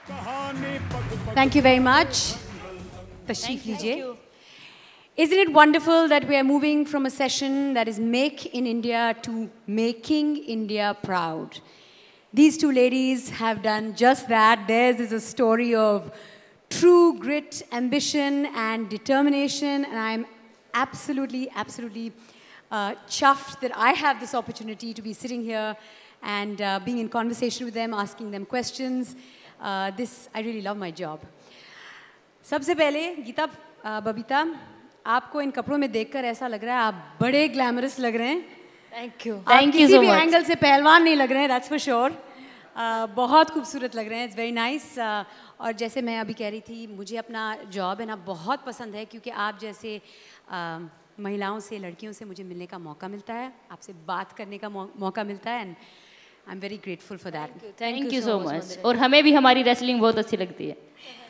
Thank you very much. Tashreef lijiye. Isn't it wonderful that we are moving from a session that is Make in India to Making India Proud? These two ladies have done just that. Theirs is a story of true grit, ambition, and determination. And I'm absolutely chuffed that I have this opportunity to be sitting here and being in conversation with them, asking them questions. I really love my job. सबसे पहले गीता, बबीता, आपको इन कपड़ों में देखकर ऐसा लग रहा है आप बड़े ग्लैमरस लग रहे हैं. Thank you. आप किसी भी एंगल से पहलवान नहीं लग रहे हैं, that's for sure. बहुत खूबसूरत लग रहे हैं, it's very nice. और जैसे मैं अभी कह रही थी, मुझे अपना जॉब है ना बहुत पसंद है क्योंकि आप जैसे महिलाओं से, लड़कियों से मुझे मिलने का मौका मिलता है, आपसे बात करने का मौका मिलता है, and I'm very grateful for that. Thank you so much. और हमें भी हमारी रेसलिंग बहुत अच्छी लगती है.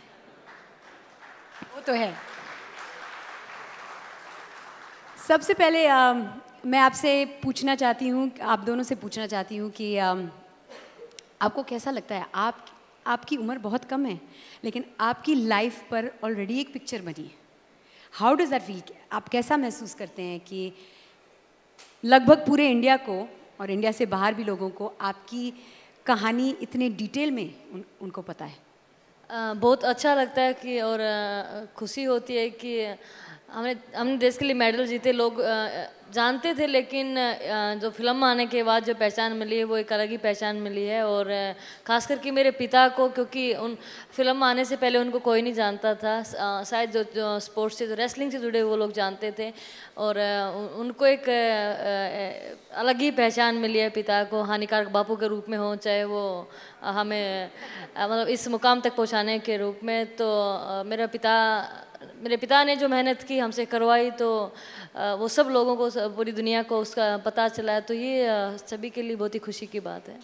वो तो है. सबसे पहले मैं आपसे पूछना चाहती हूँ, आप दोनों से पूछना चाहती हूँ कि आपको कैसा लगता है, आपकी उम्र बहुत कम है लेकिन आपकी लाइफ पर ऑलरेडी एक पिक्चर बनी है. How does that feel? आप कैसा महसूस करते हैं कि लगभग पूरे इंडिया को और इंडिया से बाहर भी लोगों को आपकी कहानी इतने डिटेल में उनको पता है? बहुत अच्छा लगता है कि और खुशी होती है कि हमने देश के लिए मेडल जीते. लोग जानते थे लेकिन जो फिल्म आने के बाद जो पहचान मिली है वो एक अलग ही पहचान मिली है. और ख़ास करके मेरे पिता को, क्योंकि उन फिल्म आने से पहले उनको कोई नहीं जानता था. शायद जो स्पोर्ट्स से, जो रेसलिंग से जुड़े वो लोग जानते थे और उनको एक अलग ही पहचान मिली है पिता को, हानिकारक बापू के रूप में हो, चाहे वो हमें मतलब इस मुकाम तक पहुंचाने के रूप में. तो मेरे पिता ने जो मेहनत की, हमसे करवाई, तो वो सब लोगों को, पूरी दुनिया को उसका पता चला है. तो ये सभी के लिए बहुत ही खुशी की बात है.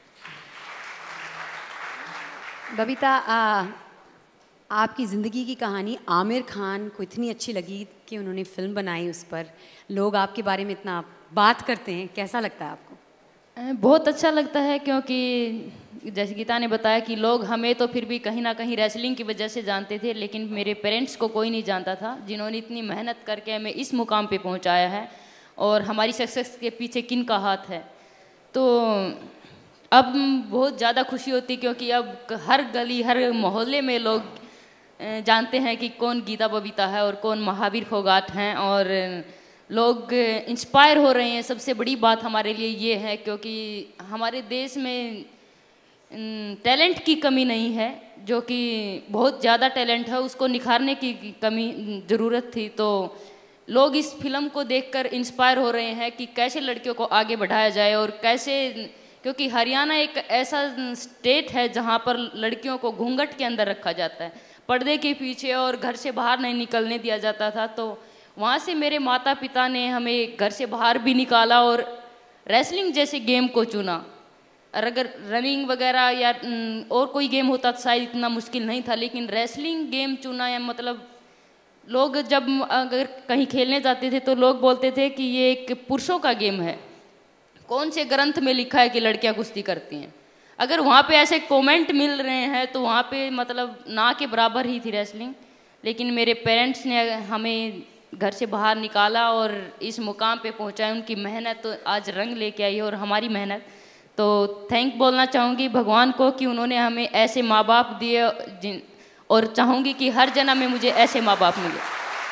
बबीता, आपकी ज़िंदगी की कहानी आमिर खान को इतनी अच्छी लगी कि उन्होंने फिल्म बनाई, उस पर लोग आपके बारे में इतना बात करते हैं, कैसा लगता है आपको? बहुत अच्छा लगता है क्योंकि जैसे गीता ने बताया कि लोग हमें तो फिर भी कहीं ना कहीं रेसलिंग की वजह से जानते थे, लेकिन मेरे पेरेंट्स को कोई नहीं जानता था जिन्होंने इतनी मेहनत करके हमें इस मुकाम पे पहुंचाया है और हमारी सक्सेस के पीछे किन का हाथ है. तो अब बहुत ज़्यादा खुशी होती क्योंकि अब हर गली, हर मोहल्ले में लोग जानते हैं कि कौन गीता बबीता है और कौन महावीर फोगाट हैं, और लोग इंस्पायर हो रहे हैं. सबसे बड़ी बात हमारे लिए ये है क्योंकि हमारे देश में टैलेंट की कमी नहीं है, जो कि बहुत ज़्यादा टैलेंट है, उसको निखारने की कमी ज़रूरत थी. तो लोग इस फिल्म को देखकर इंस्पायर हो रहे हैं कि कैसे लड़कियों को आगे बढ़ाया जाए और कैसे, क्योंकि हरियाणा एक ऐसा स्टेट है जहाँ पर लड़कियों को घूंघट के अंदर रखा जाता है, पर्दे के पीछे, और घर से बाहर नहीं निकलने दिया जाता था. तो वहाँ से मेरे माता पिता ने हमें घर से बाहर भी निकाला और रेसलिंग जैसे गेम को चुना. और अगर रनिंग वगैरह या और कोई गेम होता तो शायद इतना मुश्किल नहीं था, लेकिन रेसलिंग गेम चुना है. मतलब लोग जब अगर कहीं खेलने जाते थे तो लोग बोलते थे कि ये एक पुरुषों का गेम है, कौन से ग्रंथ में लिखा है कि लड़कियां कुश्ती करती हैं. अगर वहाँ पे ऐसे कमेंट मिल रहे हैं तो वहाँ पे मतलब ना के बराबर ही थी रेसलिंग. लेकिन मेरे पेरेंट्स ने हमें घर से बाहर निकाला और इस मुकाम पे पहुँचाया. उनकी मेहनत तो आज रंग लेके आई और हमारी मेहनत. तो थैंक बोलना चाहूँगी भगवान को कि उन्होंने हमें ऐसे माँ बाप दिए, और चाहूँगी कि हर जन्म में मुझे ऐसे माँ बाप मिले.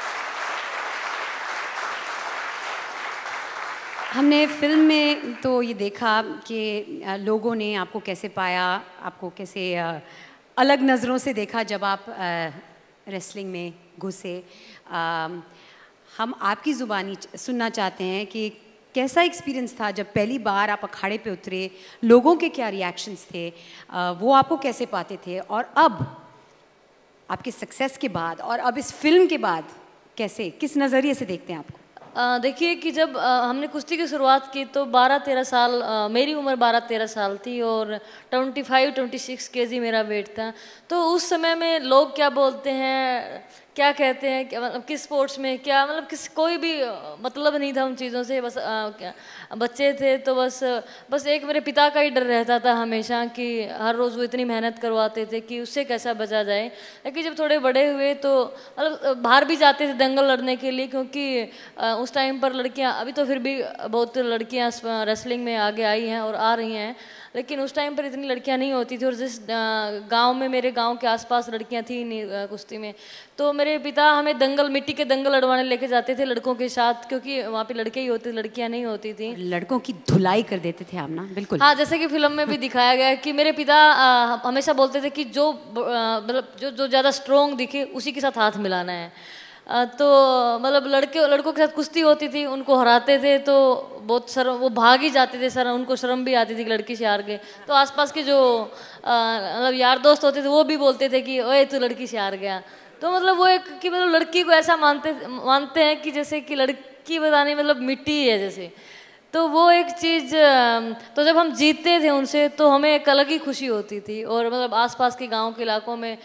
हमने फिल्म में तो ये देखा कि लोगों ने आपको कैसे पाया, आपको कैसे अलग नज़रों से देखा जब आप रेसलिंग में घुसे. हम आपकी ज़ुबानी सुनना चाहते हैं कि कैसा एक्सपीरियंस था जब पहली बार आप अखाड़े पे उतरे, लोगों के क्या रिएक्शंस थे, वो आपको कैसे पाते थे, और अब आपके सक्सेस के बाद और अब इस फिल्म के बाद कैसे, किस नज़रिए से देखते हैं आपको? देखिए कि जब हमने कुश्ती की शुरुआत की तो 12-13 साल, मेरी उम्र 12-13 साल थी और 25-26 केजी मेरा वेट था. तो उस समय में लोग क्या बोलते हैं क्या कहते हैं, क्या मतलब किस स्पोर्ट्स में क्या, मतलब किस कोई भी मतलब नहीं था उन चीज़ों से। बस क्या बच्चे थे तो बस एक मेरे पिता का ही डर रहता था हमेशा कि हर रोज़ वो इतनी मेहनत करवाते थे कि उससे कैसा बचा जाए। लेकिन जब थोड़े बड़े हुए तो मतलब बाहर भी जाते थे दंगल लड़ने के लिए, क्योंकि उस टाइम पर लड़कियां, अभी तो फिर भी बहुत लड़कियां रेसलिंग में आगे आई हैं और आ रही हैं, लेकिन उस टाइम पर इतनी लड़कियां नहीं होती थी। और जिस गांव में, मेरे गांव के आसपास लड़कियां थी नहीं कुश्ती में, तो मेरे पिता हमें दंगल, मिट्टी के दंगल लड़वाने लेके जाते थे लड़कों के साथ, क्योंकि वहाँ पे लड़के ही होते थे, लड़कियां नहीं होती थी। लड़कों की धुलाई कर देते थे आप ना, बिल्कुल। हाँ, जैसे कि फिल्म में भी दिखाया गया है कि मेरे पिता हमेशा बोलते थे कि जो मतलब जो ज़्यादा स्ट्रोंग दिखे उसी के साथ हाथ मिलाना है। तो मतलब लड़कों के साथ कुश्ती होती थी, उनको हराते थे तो बहुत शर्म, वो भाग ही जाते थे, सर उनको शर्म भी आती थी कि लड़की से हार गए। तो आसपास के जो मतलब यार दोस्त होते थे वो भी बोलते थे कि ओए तू लड़की से हार गया। तो मतलब वो एक कि मतलब लड़की को ऐसा मानते हैं कि जैसे कि लड़की बताने मतलब मिट्टी है जैसे। तो वो एक चीज़, तो जब हम जीतते थे उनसे तो हमें एक अलग ही खुशी होती थी। और मतलब आसपास के गांव के इलाकों में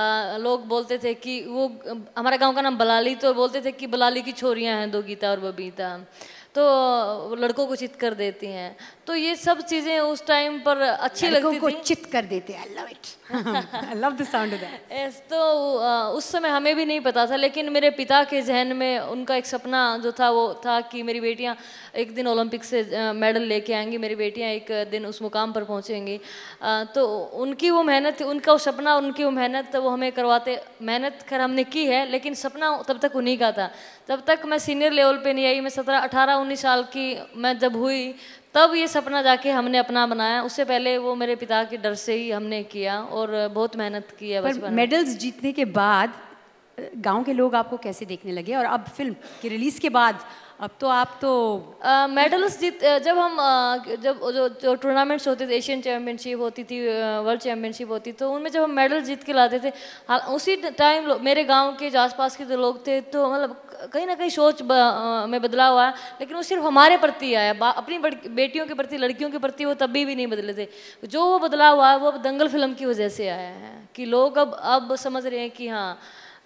लोग बोलते थे कि वो, हमारे गांव का नाम बलाली, तो बोलते थे कि बलाली की छोरियां हैं दो, गीता और बबीता, तो लड़कों को चित कर देती हैं। तो ये सब चीज़ें उस टाइम पर अच्छी लगती को थी। चित कर देते, I love it, I love the sound of that. तो उस समय हमें भी नहीं पता था, लेकिन मेरे पिता के जहन में उनका एक सपना जो था वो था कि मेरी बेटियां एक दिन ओलंपिक से मेडल लेके आएंगी, मेरी बेटियां एक दिन उस मुकाम पर पहुंचेंगी। तो उनकी वो मेहनत, उनका वो सपना, उनकी वो मेहनत, वो हमें करवाते। मेहनत खैर हमने की है, लेकिन सपना तब तक उन्हीं का था। जब तक मैं सीनियर लेवल पे नहीं आई, मैं 18-19 साल की मैं जब हुई, तब ये सपना जाके हमने अपना बनाया। उससे पहले वो मेरे पिता के डर से ही हमने किया और बहुत मेहनत की है बचपन में। मेडल्स जीतने के बाद गांव के लोग आपको कैसे देखने लगे, और अब फिल्म की रिलीज के बाद अब तो आप तो मेडल्स जब हम जब जो टूर्नामेंट्स होते थे, एशियन चैम्पियनशिप होती थी, वर्ल्ड चैम्पियनशिप होती, तो उनमें जब हम मेडल जीत के लाते थे, उसी टाइम मेरे गांव के जो आसपास के जो लोग थे, तो मतलब कहीं ना कहीं सोच में बदलाव आया। लेकिन वो सिर्फ हमारे प्रति आया, अपनी बेटियों के प्रति, लड़कियों के प्रति वो तभी भी नहीं बदले थे। जो वो बदलाव आया वो अब दंगल फिल्म की वजह से आया है कि लोग अब समझ रहे हैं कि हाँ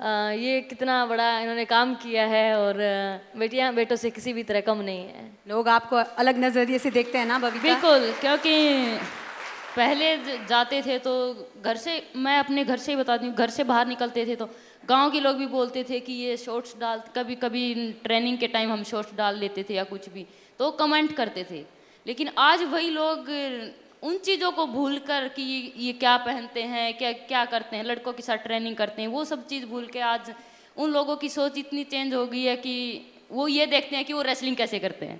ये कितना बड़ा इन्होंने काम किया है, और बेटियां बेटों से किसी भी तरह कम नहीं है। लोग आपको अलग नजरिए से देखते हैं ना बबीता? बिल्कुल, क्योंकि पहले जाते थे तो घर से, मैं अपने घर से ही बताती हूँ, घर से बाहर निकलते थे तो गांव के लोग भी बोलते थे कि ये शॉर्ट्स डाल, कभी कभी ट्रेनिंग के टाइम हम शॉर्ट्स डाल लेते थे या कुछ भी, तो कमेंट करते थे। लेकिन आज वही लोग उन चीज़ों को भूलकर कि ये क्या पहनते हैं, क्या क्या करते हैं, लड़कों के साथ ट्रेनिंग करते हैं, वो सब चीज़ भूल के आज उन लोगों की सोच इतनी चेंज हो गई है कि वो ये देखते हैं कि वो रेसलिंग कैसे करते हैं।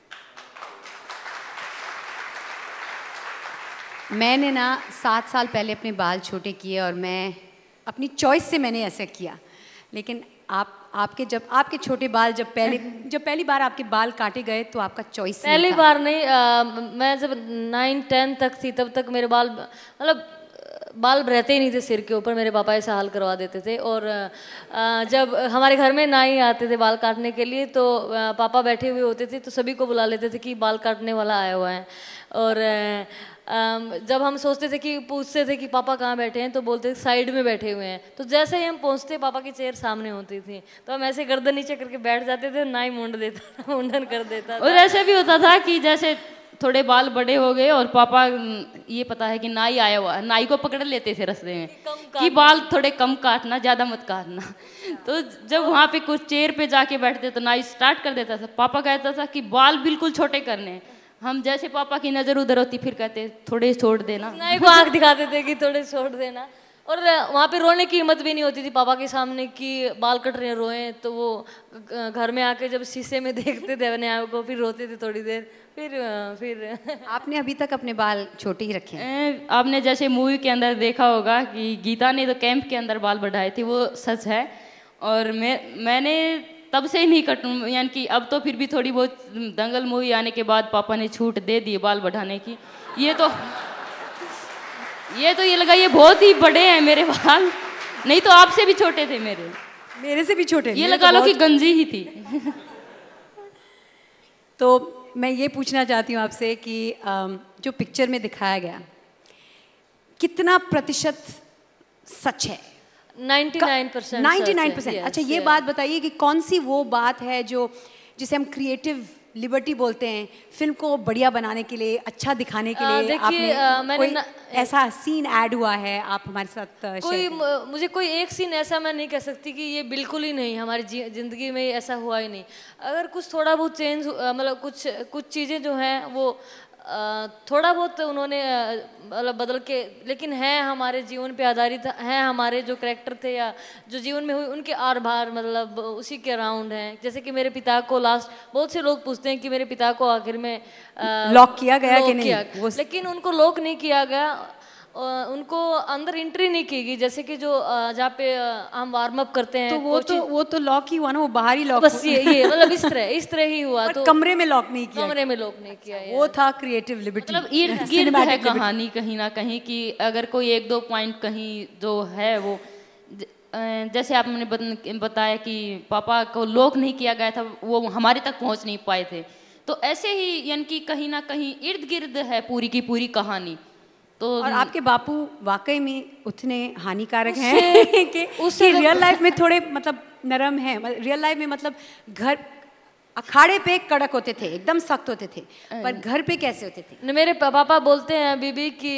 मैंने ना 7 साल पहले अपने बाल छोटे किए और मैं अपनी चॉइस से मैंने ऐसा किया। लेकिन आपके छोटे बाल जब पहली बार आपके बाल काटे गए तो आपका चॉइस पहली बार नहीं, मैं जब 9-10 तक थी तब तक मेरे बाल मतलब बाल रहते ही नहीं थे सिर के ऊपर, मेरे पापा ऐसा हाल करवा देते थे। और जब हमारे घर में नाई आते थे बाल काटने के लिए तो पापा बैठे हुए होते थे तो सभी को बुला लेते थे कि बाल काटने वाला आया हुआ है। और जब हम सोचते थे कि पूछते थे कि पापा कहाँ बैठे हैं तो बोलते थे साइड में बैठे हुए हैं। तो जैसे ही हम पहुँचते पापा की चेयर सामने होती थी तो हम ऐसे गर्दन नीचे करके बैठ जाते थे, नाई मुंडन कर देता था। और ऐसे भी होता था कि जैसे थोड़े बाल बड़े हो गए और पापा, ये पता है कि नाई आया हुआ, नाई को पकड़ लेते थे रास्ते में कि बाल थोड़े कम काटना, ज़्यादा मत काटना। तो जब वहाँ पे कुछ चेयर पे जाके बैठते तो नाई स्टार्ट कर देता था। पापा कहता था कि बाल बिल्कुल छोटे करने। हम जैसे पापा की नज़र उधर होती फिर कहते थोड़े छोड़ देना, नाई को आँख दिखाते थे कि थोड़े छोड़ देना। और वहाँ पे रोने की हिम्मत भी नहीं होती थी पापा के सामने कि बाल कट रहे हैं रोएं। तो वो घर में आके जब शीशे में देखते थे अपने आप को फिर रोते थे थोड़ी देर, फिर आपने अभी तक अपने बाल छोटे ही रखे हैं? आपने जैसे मूवी के अंदर देखा होगा कि गीता ने तो कैंप के अंदर बाल बढ़ाए थे, वो सच है। और मैंने तब से ही नहीं कटूँ, यानी कि अब तो फिर भी थोड़ी बहुत दंगल मूवी आने के बाद पापा ने छूट दे दी बाल बढ़ाने की। ये तो ये लगा ये बहुत ही बड़े हैं मेरे बाल, नहीं तो आपसे भी छोटे थे मेरे से भी छोटे, ये लगा लो कि गंजी ही थी। तो मैं ये पूछना चाहती हूँ आपसे कि जो पिक्चर में दिखाया गया कितना प्रतिशत सच है? 99%। 99%। अच्छा, ये बात बताइए कि कौन सी वो बात है जो जिसे हम क्रिएटिव लिबर्टी बोलते हैं, फिल्म को बढ़िया बनाने के लिए, अच्छा दिखाने के लिए? देखिए, आपने कोई ऐसा सीन ऐड हुआ है, आप हमारे साथ कोई मुझे कोई एक सीन ऐसा मैं नहीं कह सकती कि ये बिल्कुल ही नहीं, हमारी ज़िंदगी में ऐसा हुआ ही नहीं। अगर कुछ थोड़ा बहुत चेंज, मतलब कुछ चीज़ें जो हैं वो थोड़ा बहुत उन्होंने मतलब बदल के, लेकिन हैं हमारे जीवन पे आधारित हैं, हमारे जो करैक्टर थे या जो जीवन में हुई उनके आर भार मतलब उसी के अराउंड हैं। जैसे कि मेरे पिता को लास्ट, बहुत से लोग पूछते हैं कि मेरे पिता को आखिर में लॉक किया गया कि नहीं, लेकिन उनको लॉक नहीं किया गया, उनको अंदर एंट्री नहीं की गई। जैसे कि जो जहाँ पे हम वार्म अप करते हैं, तो वो तो लॉक ही हुआ ना, वो बाहर ही लॉक। बस ये मतलब इस तरह ही हुआ। तो कमरे में लॉक नहीं किया, कमरे में लॉक नहीं किया, वो था क्रिएटिव लिबर्टी। मतलब इर्द गिर्द है कहानी कहीं ना कहीं कि अगर कोई एक दो पॉइंट कहीं जो है वो, जैसे आपने बताया कि पापा को लॉक नहीं किया गया था, वो हमारे तक पहुंच नहीं पाए थे, तो ऐसे ही यानी कि कहीं ना कहीं इर्द गिर्द है पूरी की पूरी कहानी। तो और आपके बापू वाकई में उतने हानिकारक हैं कि रियल लाइफ में थोड़े मतलब नरम है, रियल लाइफ में मतलब घर अखाड़े पे कड़क होते थे, एकदम सख्त होते थे, पर घर पे कैसे होते थे? मेरे पापा बोलते हैं बीबी कि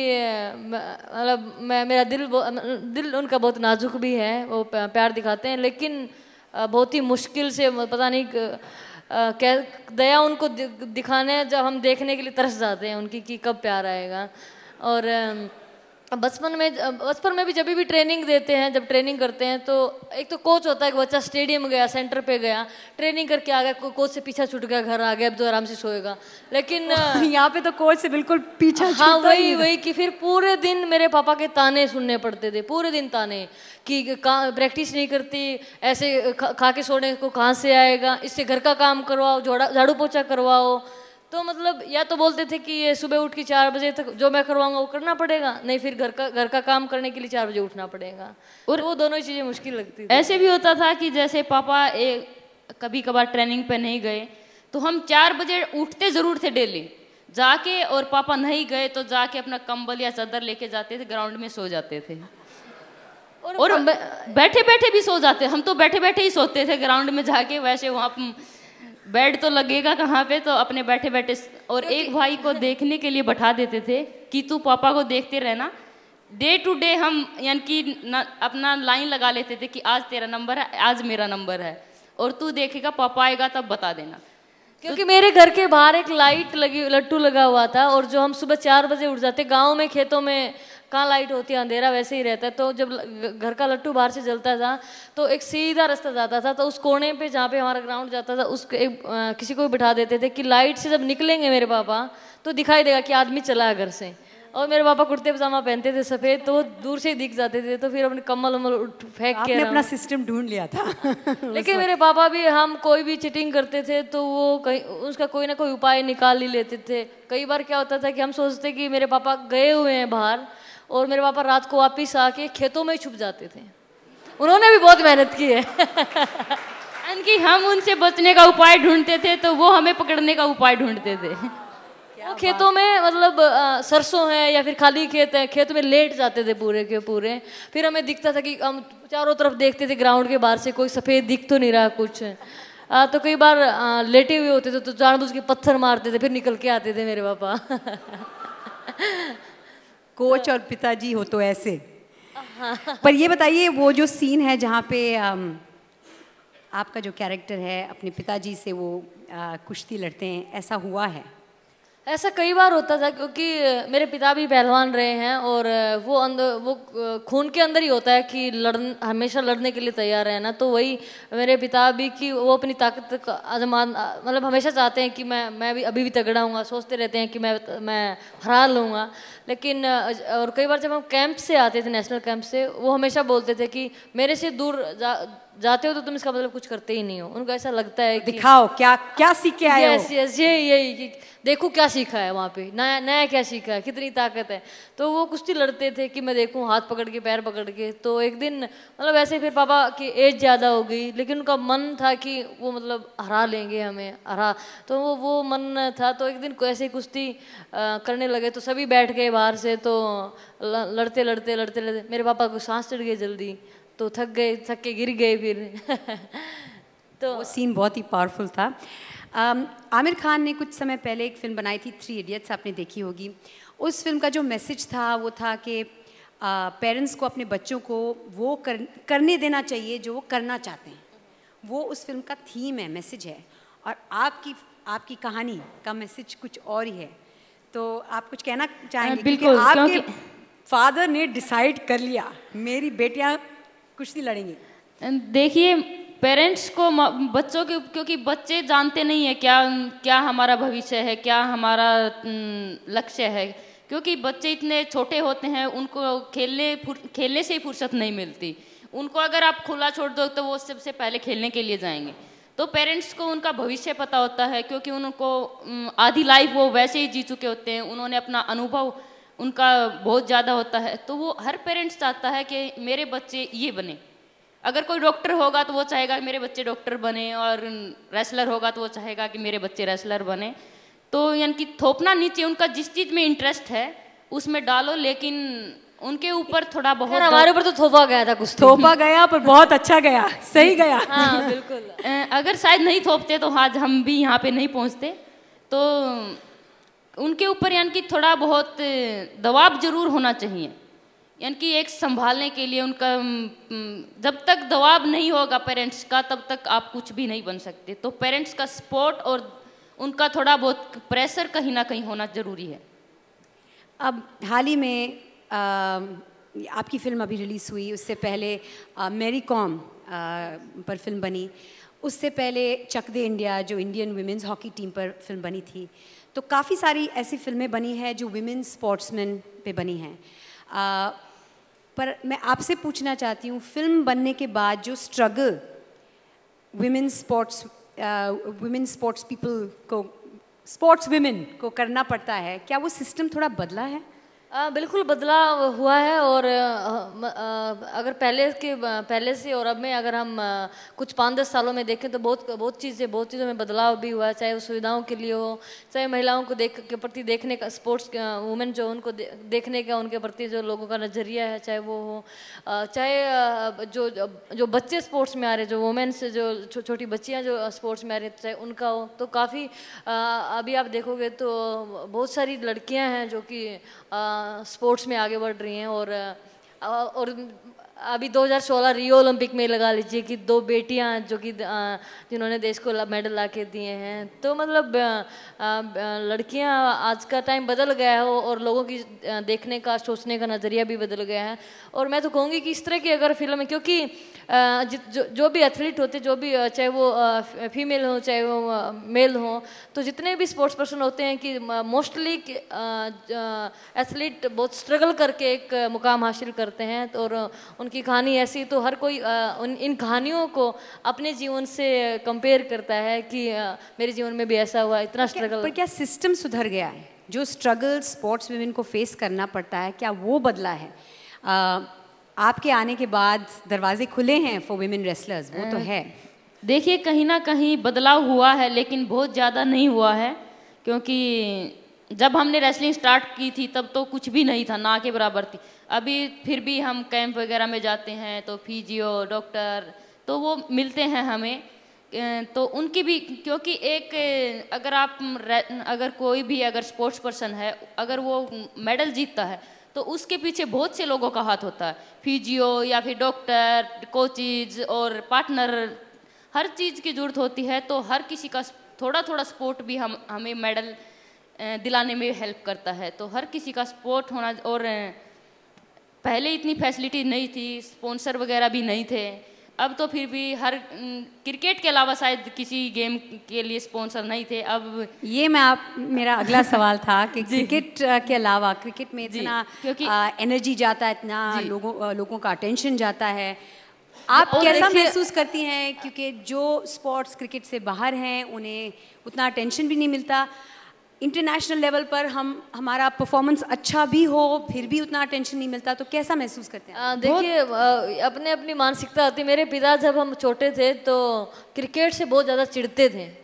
मतलब मेरा दिल उनका बहुत नाजुक भी है, वो प्यार दिखाते हैं, लेकिन बहुत ही मुश्किल से, पता नहीं क्या दया उनको दिखाने, जब हम देखने के लिए तरस जाते हैं उनकी कि कब प्यार आएगा। और बचपन में भी जब भी ट्रेनिंग देते हैं, जब ट्रेनिंग करते हैं तो एक तो कोच होता है कि बच्चा स्टेडियम गया, सेंटर पे गया, ट्रेनिंग करके आ गया, कोच से पीछा छूट गया, घर आ गया, अब तो आराम से सोएगा। लेकिन यहाँ पे तो कोच से बिल्कुल पीछा, हाँ वही कि फिर पूरे दिन मेरे पापा के ताने सुनने पड़ते थे, पूरे दिन ताने कि प्रैक्टिस नहीं करती, ऐसे खा के सोने को कहाँ से आएगा, इससे घर का काम करवाओ, झाड़ू पोछा करवाओ। तो मतलब या तो बोलते थे कि ये सुबह उठ के 4 बजे तक जो मैं करवाऊंगा वो करना पड़ेगा, नहीं फिर घर का काम करने के लिए 4 बजे उठना पड़ेगा, और वो दोनों ही चीज़ें मुश्किल लगती थी। ऐसे भी होता था कि जैसे पापा कभी कभार ट्रेनिंग पे नहीं गए तो हम 4 बजे उठते ज़रूर थे डेली जाके, और पापा नहीं गए तो जाके अपना कंबल या चादर लेके जाते थे, ग्राउंड में सो जाते थे, और बैठे बैठे भी सो जाते। हम तो बैठे बैठे ही सोते थे ग्राउंड में जाके, वैसे वहाँ बेड तो लगेगा कहाँ पे, तो अपने बैठे बैठे। और एक भाई को देखने के लिए बैठा देते थे कि तू पापा को देखते रहना, डे टू डे हम यानी कि अपना लाइन लगा लेते थे कि आज तेरा नंबर है, आज मेरा नंबर है, और तू देखेगा पापा आएगा तब बता देना। क्योंकि मेरे घर के बाहर एक लट्टू लगा हुआ था, और जो हम सुबह 4 बजे उठ जाते, गाँव में खेतों में कहाँ लाइट होती है, अंधेरा वैसे ही रहता है, तो जब घर का लट्टू बाहर से जलता था तो एक सीधा रास्ता जाता था, तो उस कोने पे जहाँ पे हमारा ग्राउंड जाता था उस किसी को भी बिठा देते थे कि लाइट से जब निकलेंगे मेरे पापा तो दिखाई देगा कि आदमी चला है घर से। और मेरे पापा कुर्ते पजामा पहनते थे सफ़ेद, तो वो दूर से ही दिख जाते थे, तो फिर अपने कम्बल उम्बल फेंक के आपने अपना सिस्टम ढूंढ लिया था। लेकिन मेरे पापा भी, हम कोई भी चीटिंग करते थे तो वो कहीं उसका कोई ना कोई उपाय निकाल ही लेते थे। कई बार क्या होता था कि हम सोचते कि मेरे पापा गए हुए हैं बाहर, और मेरे पापा रात को वापस आके खेतों में ही छुप जाते थे। उन्होंने भी बहुत मेहनत की है। कि हम उनसे बचने का उपाय ढूंढते थे तो वो हमें पकड़ने का उपाय ढूंढते थे। वो खेतों में मतलब सरसों है या फिर खाली खेत है, खेत में लेट जाते थे पूरे के पूरे। फिर हमें दिखता था कि हम चारों तरफ देखते थे ग्राउंड के बाहर से, कोई सफ़ेद दिख तो नहीं रहा कुछ। तो कई बार लेटे हुए होते थे तो जानबूझ के पत्थर मारते थे, फिर निकल के आते थे मेरे पापा। कोच और पिताजी हो तो ऐसे। पर ये बताइए, वो जो सीन है जहाँ पे आपका जो कैरेक्टर है अपने पिताजी से वो कुश्ती लड़ते हैं, ऐसा हुआ है? ऐसा कई बार होता था, क्योंकि मेरे पिता भी पहलवान रहे हैं, और वो खून के अंदर ही होता है कि हमेशा लड़ने के लिए तैयार है ना। तो वही मेरे पिता भी कि वो अपनी ताकत आजमान, मतलब हमेशा चाहते हैं कि मैं भी अभी भी तगड़ा हूँगा, सोचते रहते हैं कि मैं हरा लूँगा। लेकिन और कई बार जब हम कैंप से आते थे, नेशनल कैंप से, वो हमेशा बोलते थे कि मेरे से दूर जाते हो तो तुम इसका मतलब कुछ करते ही नहीं हो। उनको ऐसा लगता है कि दिखाओ क्या सीख के आए हो। यस यही कि देखो क्या सीखा है वहाँ पे, नया क्या सीखा है, कितनी ताकत है। तो वो कुश्ती लड़ते थे कि मैं देखूँ, हाथ पकड़ के पैर पकड़ के। तो एक दिन मतलब ऐसे फिर पापा की एज ज़्यादा हो गई, लेकिन उनका मन था कि वो मतलब हरा लेंगे हमें, तो वो मन था। तो एक दिन ऐसे कुश्ती करने लगे तो सभी बैठ गए बाहर से, तो लड़ते लड़ते मेरे पापा को सांस चढ़ गई जल्दी। तो थक के गिर गए फिर तो वो सीन बहुत ही पावरफुल था। आमिर खान ने कुछ समय पहले एक फ़िल्म बनाई थी 3 इडियट्स, आपने देखी होगी। उस फिल्म का जो मैसेज था वो था कि पेरेंट्स को अपने बच्चों को वो करने देना चाहिए जो वो करना चाहते हैं। वो उस फिल्म का थीम है, मैसेज है। और आपकी कहानी का मैसेज कुछ और ही है। तो आप कुछ कहना चाहेंगे? बिल्कुल, क्योंकि आपके फादर ने डिसाइड कर लिया मेरी बेटियां कुछ नहीं लड़ेंगी। देखिए, पेरेंट्स को बच्चों के, क्योंकि बच्चे जानते नहीं है क्या क्या हमारा भविष्य है, क्या हमारा लक्ष्य है। क्योंकि बच्चे इतने छोटे होते हैं, उनको खेलने से ही फुर्सत नहीं मिलती। उनको अगर आप खुला छोड़ दो तो वो सबसे पहले खेलने के लिए जाएंगे। तो पेरेंट्स को उनका भविष्य पता होता है, क्योंकि उनको आधी लाइफ वो वैसे ही जी चुके होते हैं। उन्होंने अपना अनुभव उनका बहुत ज़्यादा होता है। तो वो हर पेरेंट्स चाहता है कि मेरे बच्चे ये बने। अगर कोई डॉक्टर होगा तो वो चाहेगा कि मेरे बच्चे डॉक्टर बने, और रेसलर होगा तो वो चाहेगा कि मेरे बच्चे रेसलर बने। तो यानी कि थोपना नीचे, उनका जिस चीज़ में इंटरेस्ट है उसमें डालो, लेकिन उनके ऊपर थोड़ा बहुत। हमारे ऊपर तो थोपा गया था, कुछ थोपा गया पर बहुत अच्छा गया, सही गया। हाँ बिल्कुल। अगर शायद नहीं थोपते तो आज हम भी यहाँ पे नहीं पहुँचते। तो उनके ऊपर यानी कि थोड़ा बहुत दबाव जरूर होना चाहिए, यानी कि एक संभालने के लिए। उनका जब तक दबाव नहीं होगा पेरेंट्स का, तब तक आप कुछ भी नहीं बन सकते। तो पेरेंट्स का सपोर्ट और उनका थोड़ा बहुत प्रेशर कहीं ना कहीं होना ज़रूरी है। अब हाल ही में आपकी फ़िल्म अभी रिलीज़ हुई, उससे पहले मैरी कॉम पर फिल्म बनी, उससे पहले चक दे इंडिया जो इंडियन वुमेन्स हॉकी टीम पर फिल्म बनी थी। तो काफ़ी सारी ऐसी फिल्में बनी हैं जो वुमेन्स स्पोर्ट्समैन पे बनी हैं। पर मैं आपसे पूछना चाहती हूँ, फिल्म बनने के बाद जो स्ट्रगल वुमेन्स स्पोर्ट्स पीपल को, स्पोर्ट्स वुमेन को करना पड़ता है, क्या वो सिस्टम थोड़ा बदला है? बिल्कुल बदला हुआ है। और अगर पहले से और अब में अगर हम कुछ 5-10 सालों में देखें तो बहुत चीज़ों में बदलाव भी हुआ है। चाहे वो सुविधाओं के लिए हो, चाहे महिलाओं को के प्रति देखने का, स्पोर्ट्स वुमेन जो उनको देखने का, उनके प्रति जो लोगों का नज़रिया है, चाहे वो हो, चाहे जो बच्चे स्पोर्ट्स में आ रहे, जो वुमेन्स, जो छोटी बच्चियाँ जो स्पोर्ट्स में आ रही, चाहे उनका हो। तो काफ़ी अभी आप देखोगे तो बहुत सारी लड़कियाँ हैं जो कि स्पोर्ट्स में आगे बढ़ रही हैं। और अभी 2016 रियो ओलंपिक में लगा लीजिए कि 2 बेटियां जो कि जिन्होंने देश को मेडल ला के दिए हैं। तो मतलब लड़कियां, आज का टाइम बदल गया है और लोगों की देखने का, सोचने का नज़रिया भी बदल गया है। और मैं तो कहूँगी कि इस तरह की अगर फिल्म है, क्योंकि जो भी एथलीट होते, जो भी, चाहे वो फीमेल हो चाहे वो मेल हो, तो जितने भी स्पोर्ट्स पर्सन होते हैं कि मोस्टली एथलीट बहुत स्ट्रगल करके एक मुकाम हासिल करते हैं। और उनकी कहानी ऐसी, तो हर कोई इन कहानियों को अपने जीवन से कंपेयर करता है कि मेरे जीवन में भी ऐसा हुआ, इतना स्ट्रगल। पर क्या सिस्टम सुधर गया है? जो स्ट्रगल स्पोर्ट्स वुमेन को फेस करना पड़ता है, क्या वो बदला है? आपके आने के बाद दरवाजे खुले हैं फॉर वुमेन रेसलर्स, वो तो है। देखिए, कहीं ना कहीं बदलाव हुआ है, लेकिन बहुत ज़्यादा नहीं हुआ है। क्योंकि जब हमने रेसलिंग स्टार्ट की थी तब तो कुछ भी नहीं था, ना के बराबर थी। अभी फिर भी हम कैंप वगैरह में जाते हैं तो फिजियो, डॉक्टर तो वो मिलते हैं हमें। तो उनकी भी, क्योंकि एक अगर कोई भी अगर स्पोर्ट्स पर्सन है, अगर वो मेडल जीतता है तो उसके पीछे बहुत से लोगों का हाथ होता है। फिजियो या फिर डॉक्टर, कोचेज और पार्टनर, हर चीज़ की ज़रूरत होती है। तो हर किसी का थोड़ा थोड़ा सपोर्ट भी हमें मेडल दिलाने में हेल्प करता है। तो हर किसी का सपोर्ट होना, और पहले इतनी फैसिलिटी नहीं थी, स्पॉन्सर वगैरह भी नहीं थे। अब तो फिर भी हर क्रिकेट के अलावा शायद किसी गेम के लिए स्पॉन्सर नहीं थे। अब ये मेरा अगला सवाल था कि क्रिकेट के अलावा, क्रिकेट में इतना क्योंकि एनर्जी जाता है, इतना लोगों का अटेंशन जाता है, आप कैसा महसूस करती हैं? क्योंकि जो स्पोर्ट्स क्रिकेट से बाहर हैं उन्हें उतना अटेंशन भी नहीं मिलता। इंटरनेशनल लेवल पर हमारा परफॉर्मेंस अच्छा भी हो फिर भी उतना अटेंशन नहीं मिलता, तो कैसा महसूस करते हैं? देखिए, अपने अपनी मानसिकता होती है। मेरे पिता जब हम छोटे थे तो क्रिकेट से बहुत ज़्यादा चिढ़ते थे।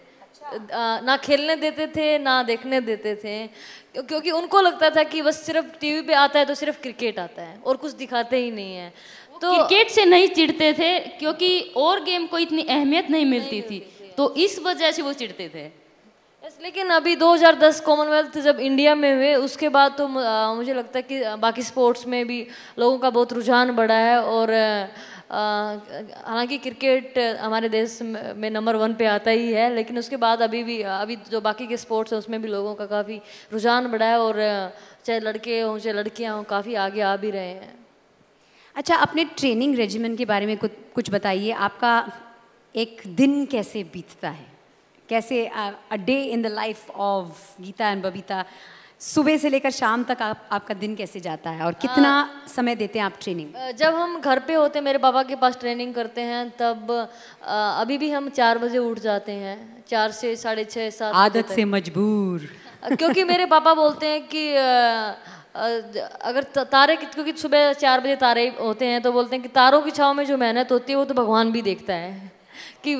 ना खेलने देते थे ना देखने देते थे, क्योंकि उनको लगता था कि बस सिर्फ टीवी पे आता है तो सिर्फ क्रिकेट आता है और कुछ दिखाते ही नहीं है। तो क्रिकेट से नहीं चिढ़ते थे क्योंकि और गेम को इतनी अहमियत नहीं मिलती थी, तो इस वजह से वो चिढ़ते थे। लेकिन अभी 2010 कॉमनवेल्थ जब इंडिया में हुए उसके बाद तो मुझे लगता है कि बाकी स्पोर्ट्स में भी लोगों का बहुत रुझान बढ़ा है। और हालांकि क्रिकेट हमारे देश में नंबर 1 पे आता ही है, लेकिन उसके बाद अभी जो बाकी के स्पोर्ट्स हैं उसमें भी लोगों का काफ़ी रुझान बढ़ा है, और चाहे लड़के हों चाहे लड़कियाँ हों काफ़ी आगे आ भी रहे हैं। अच्छा, अपने ट्रेनिंग रेजिमेंट के बारे में कुछ बताइए। आपका एक दिन कैसे बीतता है, कैसे a day in the life of Geeta and Babita, सुबह से लेकर शाम तक आपका दिन कैसे जाता है और कितना समय देते हैं आप ट्रेनिंग? जब हम घर पे होते हैं मेरे पापा के पास ट्रेनिंग करते हैं तब अभी भी हम 4 बजे उठ जाते हैं, 4 से 6:30 7 आदत से मजबूर। क्योंकि मेरे पापा बोलते हैं कि अगर तारे, क्योंकि सुबह 4 बजे तारे होते हैं तो बोलते हैं कि तारों की छाँव में जो मेहनत होती है वो तो भगवान भी देखता है कि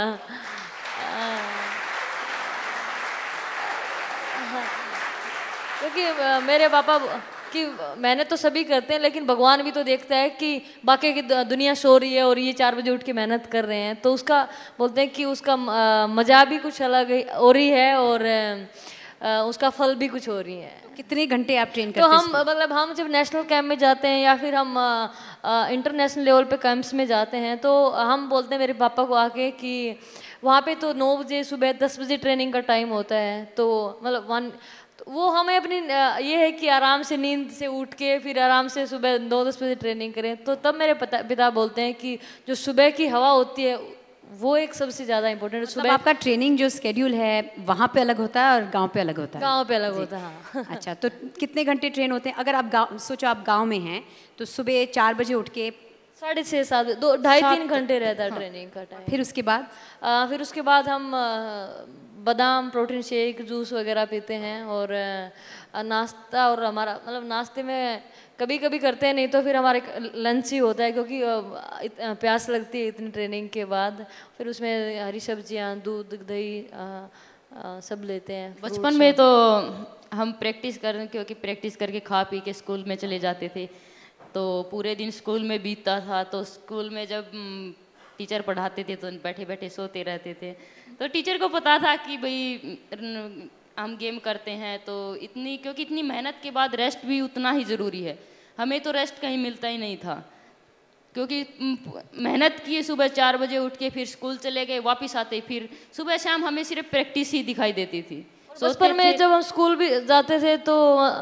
क्योंकि मेरे पापा कि मेहनत तो सभी करते हैं लेकिन भगवान भी तो देखता है कि बाकी की दुनिया सो रही है और ये 4 बजे उठ के मेहनत कर रहे हैं, तो उसका बोलते हैं कि उसका मजा भी कुछ अलग हो रही है और उसका फल भी कुछ हो रही है। कितने घंटे आप ट्रेन करते हैं? तो हम जब नेशनल कैंप में जाते हैं या फिर हम इंटरनेशनल लेवल पे कैंप्स में जाते हैं तो हम बोलते हैं मेरे पापा को आके कि वहाँ पे तो 9 बजे सुबह 10 बजे ट्रेनिंग का टाइम होता है, तो मतलब वो हमें अपनी ये है कि आराम से नींद से उठ के फिर आराम से सुबह 9-10 बजे ट्रेनिंग करें। तो तब मेरे पिता बोलते हैं कि जो सुबह की हवा होती है वो एक सबसे ज़्यादा इम्पोर्टेंट है। सुबह आपका ट्रेनिंग जो स्केड्यूल है वहाँ पे अलग होता है और गांव पे अलग होता है? गांव पे अलग होता है, हाँ। अच्छा, तो कितने घंटे ट्रेन होते हैं? अगर आप सोचो आप गाँव में हैं तो सुबह 4 बजे उठ के 6:30 7 2-2.5-3 घंटे रहता है ट्रेनिंग का टाइम। फिर उसके बाद हम बादाम प्रोटीन शेक जूस वगैरह पीते हैं और नाश्ता, और हमारा मतलब नाश्ते में कभी कभी करते हैं, नहीं तो फिर हमारे लंच ही होता है क्योंकि प्यास लगती है इतनी ट्रेनिंग के बाद। फिर उसमें हरी सब्जियां, दूध, दही सब लेते हैं। बचपन में तो हम क्योंकि प्रैक्टिस करके खा पी के स्कूल में चले जाते थे, तो पूरे दिन स्कूल में बीतता था। तो स्कूल में जब टीचर पढ़ाते थे तो बैठे बैठे सोते रहते थे, तो टीचर को पता था कि भाई हम गेम करते हैं तो क्योंकि इतनी मेहनत के बाद रेस्ट भी उतना ही ज़रूरी है। हमें तो रेस्ट कहीं मिलता ही नहीं था क्योंकि मेहनत किए, सुबह 4 बजे उठ के फिर स्कूल चले गए, वापस आते फिर सुबह शाम हमें सिर्फ प्रैक्टिस ही दिखाई देती थी। बचपन में जब हम स्कूल भी जाते थे तो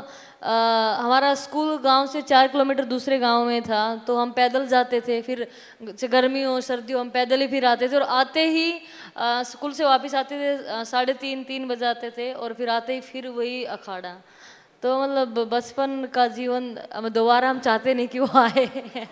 हमारा स्कूल गांव से 4 किलोमीटर दूसरे गांव में था, तो हम पैदल जाते थे। फिर गर्मी हो सर्दी हो हम पैदल ही फिर आते थे, और आते ही स्कूल से वापस आते थे 3:30 बजे आते थे, और फिर आते ही फिर वही अखाड़ा। तो मतलब बचपन का जीवन दोबारा हम चाहते नहीं कि वो आए।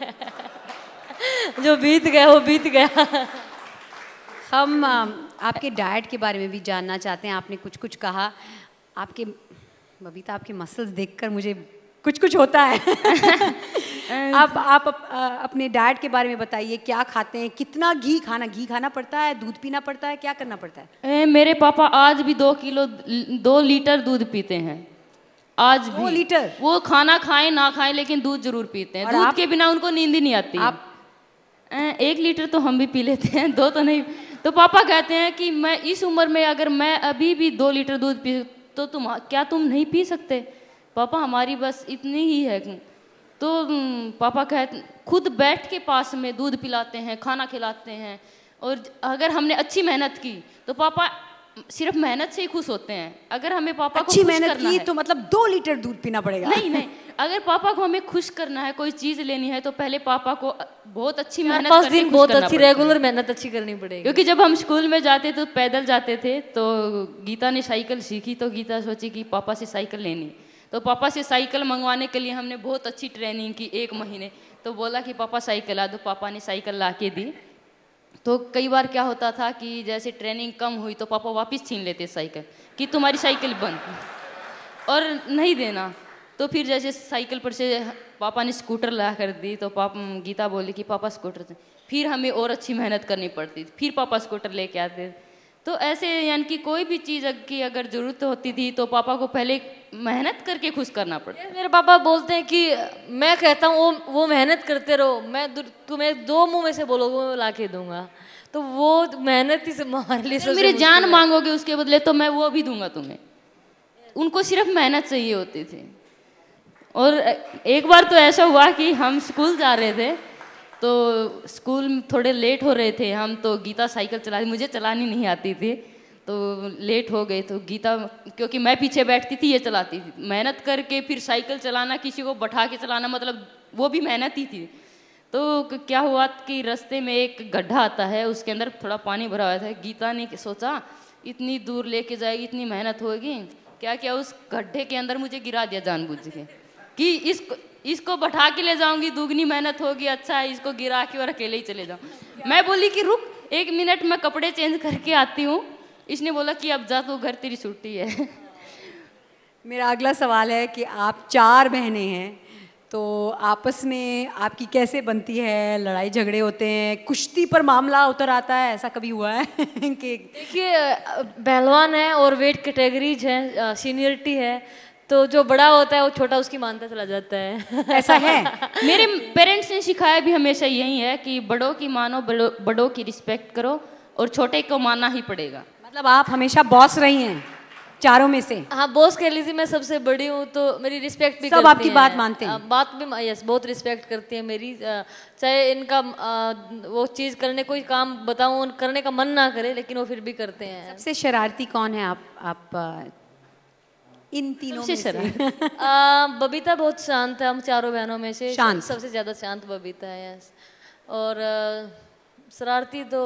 जो बीत गया वो बीत गया। हम आपके डाइट के बारे में भी जानना चाहते हैं। आपने कुछ कहा, बबीता आपके मसल्स देखकर मुझे कुछ होता है। आप अपने डाइट के बारे में बताइए, क्या खाते हैं, कितना घी खाना पड़ता है, दूध पीना पड़ता है, क्या करना पड़ता है? मेरे पापा आज भी 2 लीटर दूध पीते हैं, आज भी 2 लीटर। वो खाना खाएं ना खाएं लेकिन दूध जरूर पीते हैं। दूध के बिना उनको नींद ही नहीं आती। आप 1 लीटर तो हम भी पी लेते हैं, 2 तो नहीं। तो पापा कहते हैं कि मैं इस उम्र में अगर मैं अभी भी 2 लीटर दूध पी तो क्या तुम नहीं पी सकते? पापा हमारी बस इतनी ही है। तो पापा कहते खुद बैठ के पास में दूध पिलाते हैं, खाना खिलाते हैं, और अगर हमने अच्छी मेहनत की तो पापा सिर्फ मेहनत से ही खुश होते हैं। अगर हमें पापा को अच्छी मेहनत की तो मतलब 2 लीटर दूध पीना पड़ेगा? नहीं, अगर पापा को हमें खुश करना है, कोई चीज़ लेनी है, तो पहले पापा को बहुत अच्छी मेहनत करके बहुत अच्छी रेगुलर मेहनत अच्छी करनी पड़ेगी। क्योंकि जब हम स्कूल में जाते तो पैदल जाते थे, तो गीता ने साइकिल सीखी तो गीता सोची कि पापा से साइकिल लेनी, तो पापा से साइकिल मंगवाने के लिए हमने बहुत अच्छी ट्रेनिंग की 1 महीने। तो बोला कि पापा साइकिल ला दो, पापा ने साइकिल ला के दी। तो कई बार क्या होता था कि जैसे ट्रेनिंग कम हुई तो पापा वापस छीन लेते साइकिल कि तुम्हारी साइकिल बंद, और नहीं देना। तो फिर जैसे साइकिल पर से पापा ने स्कूटर ला कर दी, तो गीता बोली कि पापा स्कूटर से, फिर हमें और अच्छी मेहनत करनी पड़ती थी, फिर पापा स्कूटर लेके आते। तो ऐसे यानी कि कोई भी चीज़ की अगर ज़रूरत होती थी तो पापा को पहले मेहनत करके खुश करना पड़ता। मेरे पापा बोलते हैं कि मैं कहता हूँ वो मेहनत करते रहो, मैं तुम्हें 2 मुंह में से बोलोगे वो ला के दूंगा, तो वो मेहनत ही से हमारे लिए मेरे जान मांगोगे उसके बदले तो मैं वो भी दूंगा तुम्हें। उनको सिर्फ मेहनत चाहिए होती थी। और एक बार तो ऐसा हुआ कि हम स्कूल जा रहे थे, तो स्कूल में थोड़े लेट हो रहे थे हम, तो गीता साइकिल चला, मुझे चलानी नहीं आती थी, तो लेट हो गए। तो गीता, क्योंकि मैं पीछे बैठती थी, ये चलाती थी। मेहनत करके फिर साइकिल चलाना, किसी को बैठा के चलाना, मतलब वो भी मेहनत ही थी। तो क्या हुआ कि रास्ते में एक गड्ढा आता है, उसके अंदर थोड़ा पानी भरा हुआ था। गीता ने सोचा इतनी दूर लेके जाएगी, इतनी मेहनत होगी, क्या क्या उस गड्ढे के अंदर मुझे गिरा दिया जानबूझ के कि इसको बैठा के ले जाऊंगी, दुगनी मेहनत होगी, अच्छा है इसको गिरा के और अकेले ही चले जाऊँ। मैं बोली कि रुक 1 मिनट, मैं कपड़े चेंज करके आती हूँ। इसने बोला कि अब जा, तो घर तेरी छुट्टी है। मेरा अगला सवाल है कि आप 4 बहनें हैं, तो आपस में आपकी कैसे बनती है? लड़ाई झगड़े होते हैं, कुश्ती पर मामला उतर आता है, ऐसा कभी हुआ है? कि देखिए, पहलवान है और वेट कैटेगरीज है, सीनियरिटी है, तो जो बड़ा होता है वो छोटा उसकी मानता चला जाता है। ऐसा है? मेरे पेरेंट्स ने सिखाया भी हमेशा यही है कि बड़ों की मानो, बड़ों की रिस्पेक्ट करो, और छोटे को मानना ही पड़ेगा। मतलब आप हमेशा बॉस रही हैं चारों में से? हाँ, बॉस कह लीजिए, मैं सबसे बड़ी हूँ तो मेरी रिस्पेक्ट भी सब करती आपकी हैं। बात मानते हैं? बात भी, यस, बहुत रिस्पेक्ट करती है मेरी। चाहे इनका वो चीज़ करने, कोई काम बताऊँ करने का मन ना करे, लेकिन वो फिर भी करते हैं। सबसे शरारती कौन है आप इन तीनों में से? बबीता बहुत शांत है, हम चारों बहनों में से शांत? सबसे ज़्यादा शांत बबीता है, यस। और शरारती तो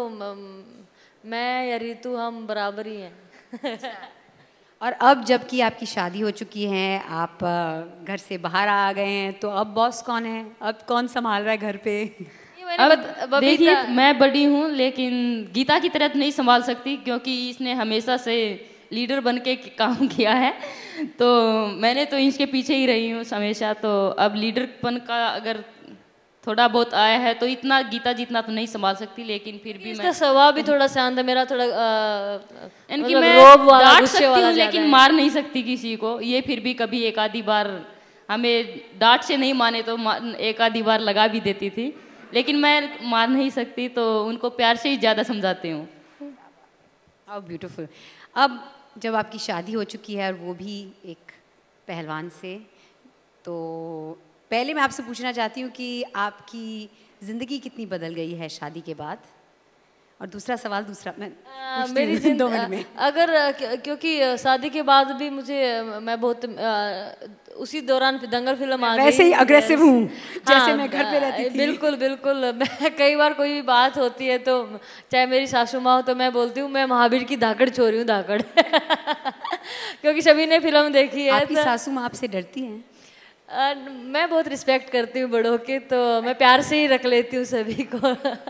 मैं या रितु, हम बराबर ही हैं। और अब जबकि आपकी शादी हो चुकी है, आप घर से बाहर आ गए हैं, तो अब बॉस कौन है? अब कौन संभाल रहा है घर पे? अब देखिए, मैं बड़ी हूँ लेकिन गीता की तरह नहीं संभाल सकती, क्योंकि इसने हमेशा से लीडर बन के काम किया है, तो मैंने तो इसके पीछे ही रही हूँ हमेशा। तो अब लीडरपन का अगर थोड़ा बहुत आया है तो इतना गीता जितना तो नहीं संभाल सकती, लेकिन फिर भी इसका स्वभाव भी थोड़ा शांत है, मेरा थोड़ा इनकी मैं डांट सकती हूँ लेकिन मार नहीं सकती किसी को। ये फिर भी कभी एक आधी बार हमें डांट से नहीं माने तो एक आधी बार लगा भी देती थी, लेकिन मैं मार नहीं सकती, तो उनको प्यार से ही ज़्यादा समझाती हूँ। How beautiful. अब जब आपकी शादी हो चुकी है और वो भी एक पहलवान से, तो पहले मैं आपसे पूछना चाहती हूँ कि आपकी ज़िंदगी कितनी बदल गई है शादी के बाद? और दूसरा सवाल मैं मेरी 2 मिनट में। अगर क्योंकि शादी के बाद भी मैं बहुत उसी दौरान दंगल फिल्म आ गई, वैसे ही अग्रेसिव हूँ जैसे हाँ, मैं घर पे रहती थी। बिल्कुल बिल्कुल। मैं कई बार कोई भी बात होती है तो चाहे मेरी सासू माँ हो तो मैं बोलती हूँ मैं महावीर की धाकड़ छोरी हूँ, धाकड़। क्योंकि सभी ने फिल्म देखी है। आपकी सासू माँ आपसे डरती हैं? मैं बहुत रिस्पेक्ट करती हूँ बड़ों की, तो मैं प्यार से ही रख लेती हूँ सभी को।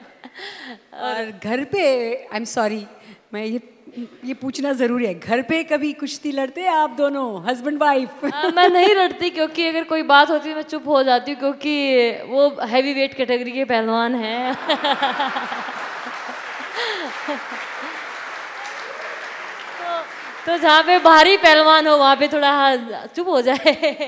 और घर पे, आई एम सॉरी, मैं ये पूछना ज़रूरी है, घर पे कभी कुश्ती लड़ते हैं आप दोनों, हस्बैंड वाइफ? मैं नहीं लड़ती, क्योंकि अगर कोई बात होती है मैं चुप हो जाती हूँ, क्योंकि वो हैवी वेट कैटेगरी के पहलवान हैं। तो जहाँ पे भारी पहलवान हो वहाँ पे थोड़ा चुप हो जाए।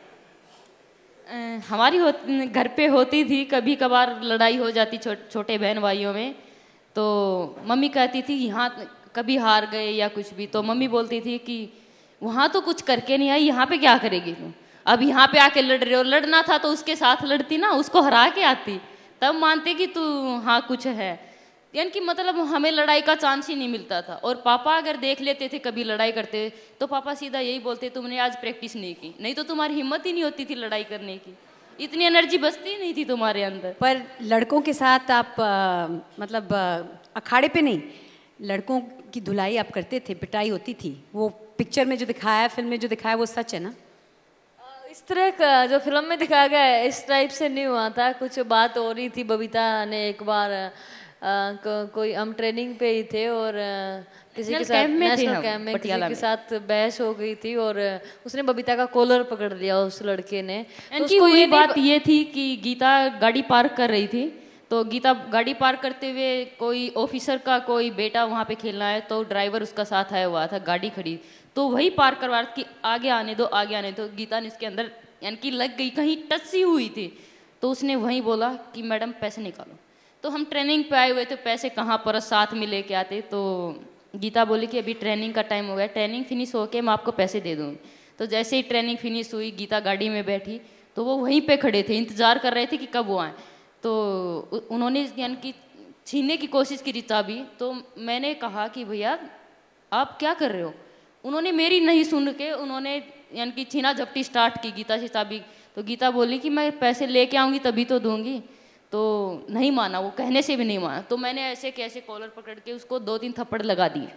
हमारी घर पे होती थी, कभी कभार लड़ाई हो जाती छोटे बहन भाइयों में, तो मम्मी कहती थी यहाँ कभी हार गए या कुछ भी, तो मम्मी बोलती थी कि वहाँ तो कुछ करके नहीं आई, यहाँ पे क्या करेगी तुम? अब यहाँ पे आके लड़ रहे हो, लड़ना था तो उसके साथ लड़ती ना, उसको हरा के आती, तब मानते कि तू हाँ कुछ है। यानी कि मतलब हमें लड़ाई का चांस ही नहीं मिलता था। और पापा अगर देख लेते थे कभी लड़ाई करते, तो पापा सीधा यही बोलते, तुमने आज प्रैक्टिस नहीं की, नहीं तो तुम्हारी हिम्मत ही नहीं होती थी लड़ाई करने की, इतनी एनर्जी बचती ही नहीं थी तुम्हारे अंदर। पर लड़कों के साथ आप मतलब अखाड़े पे नहीं, लड़कों की धुलाई आप करते थे, पिटाई होती थी, वो पिक्चर में जो दिखाया है, फिल्म में जो दिखाया है, वो सच है ना? इस तरह का जो फिल्म में दिखाया गया है इस टाइप से नहीं हुआ था, कुछ बात हो रही थी। बबीता ने एक बार कोई हम ट्रेनिंग पे ही थे और किसी के साथ नेशनल कैंप में किसी के साथ बहस हो गई थी और उसने बबीता का कॉलर पकड़ लिया उस लड़के ने। तो उसको ये बात ये थी कि गीता गाड़ी पार्क कर रही थी, तो गीता गाड़ी पार्क करते हुए कोई ऑफिसर का कोई बेटा वहाँ पे खेलना है, तो ड्राइवर उसका साथ आया हुआ था, गाड़ी खड़ी, तो वही पार्क करवा रहा था कि आगे आने दो आगे आने दो। गीता ने इसके अंदर यानी कि लग गई, कहीं टच सी हुई थी, तो उसने वहीं बोला कि मैडम पैसे निकालो। तो हम ट्रेनिंग पे आए हुए थे, पैसे कहाँ पर साथ में लेके आते। तो गीता बोली कि अभी ट्रेनिंग का टाइम हो गया, ट्रेनिंग फिनिश होके मैं आपको पैसे दे दूँगी। तो जैसे ही ट्रेनिंग फिनिश हुई, गीता गाड़ी में बैठी, तो वो वहीं पे खड़े थे, इंतज़ार कर रहे थे कि कब वो आए। तो उन्होंने यानी कि छीनने की कोशिश की चाबी। तो मैंने कहा कि भैया आप क्या कर रहे हो। उन्होंने मेरी नहीं सुन के उन्होंने यानी कि छीना झपटी स्टार्ट की गीता से चाबी। तो गीता बोली कि मैं पैसे लेके आऊँगी तभी तो दूंगी। तो नहीं माना, वो कहने से भी नहीं माना। तो मैंने ऐसे कैसे कॉलर पकड़ के उसको 2-3 थप्पड़ लगा दिए।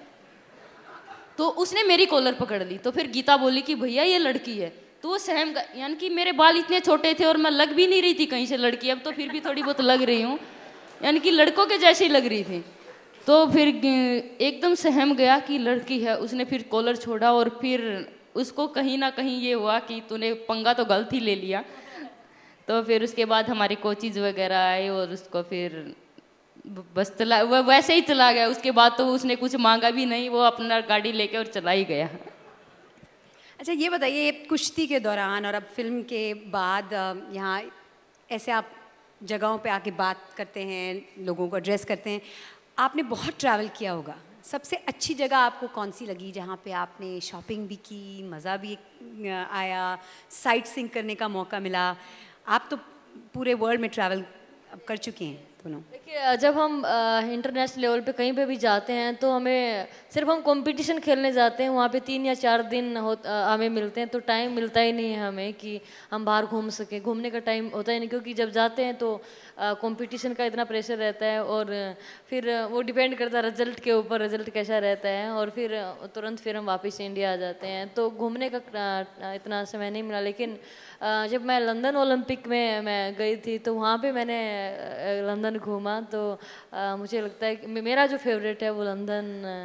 तो उसने मेरी कॉलर पकड़ ली। तो फिर गीता बोली कि भैया ये लड़की है। तो वो सहम गया, यानी कि मेरे बाल इतने छोटे थे और मैं लग भी नहीं रही थी कहीं से लड़की, अब तो फिर भी थोड़ी बहुत लग रही हूँ, यानी कि लड़कों के जैसे ही लग रही थी। तो फिर एकदम सहम गया कि लड़की है। उसने फिर कॉलर छोड़ा और फिर उसको कहीं ना कहीं ये हुआ कि तूने पंगा तो गलत ही ले लिया। तो फिर उसके बाद हमारे कोचिज वगैरह आए और उसको फिर बस चला, वह वैसे ही चला गया। उसके बाद तो उसने कुछ मांगा भी नहीं, वो अपना गाड़ी लेके और चला ही गया। अच्छा ये बताइए, कुश्ती के दौरान और अब फिल्म के बाद यहाँ ऐसे आप जगहों पे आके बात करते हैं, लोगों को एड्रेस करते हैं, आपने बहुत ट्रैवल किया होगा। सबसे अच्छी जगह आपको कौन सी लगी जहाँ पे आपने शॉपिंग भी की, मज़ा भी आया, साइट सीइंग करने का मौका मिला? आप तो पूरे वर्ल्ड में ट्रैवल कर चुके हैं दोनों। देखिए, जब हम इंटरनेशनल लेवल पे कहीं पे भी जाते हैं तो हमें सिर्फ हम कंपटीशन खेलने जाते हैं, वहाँ पे 3 या 4 दिन हमें मिलते हैं, तो टाइम मिलता ही नहीं है हमें कि हम बाहर घूम सकें। घूमने का टाइम होता ही नहीं, क्योंकि जब जाते हैं तो कंपटीशन का इतना प्रेशर रहता है और फिर वो डिपेंड करता है रिजल्ट के ऊपर, रिजल्ट कैसा रहता है, और फिर तुरंत फिर हम वापस इंडिया आ जाते हैं, तो घूमने का इतना समय नहीं मिला। लेकिन जब मैं लंदन ओलंपिक में मैं गई थी तो वहाँ पे मैंने लंदन घूमा, तो मुझे लगता है कि मेरा जो फेवरेट है वो लंदन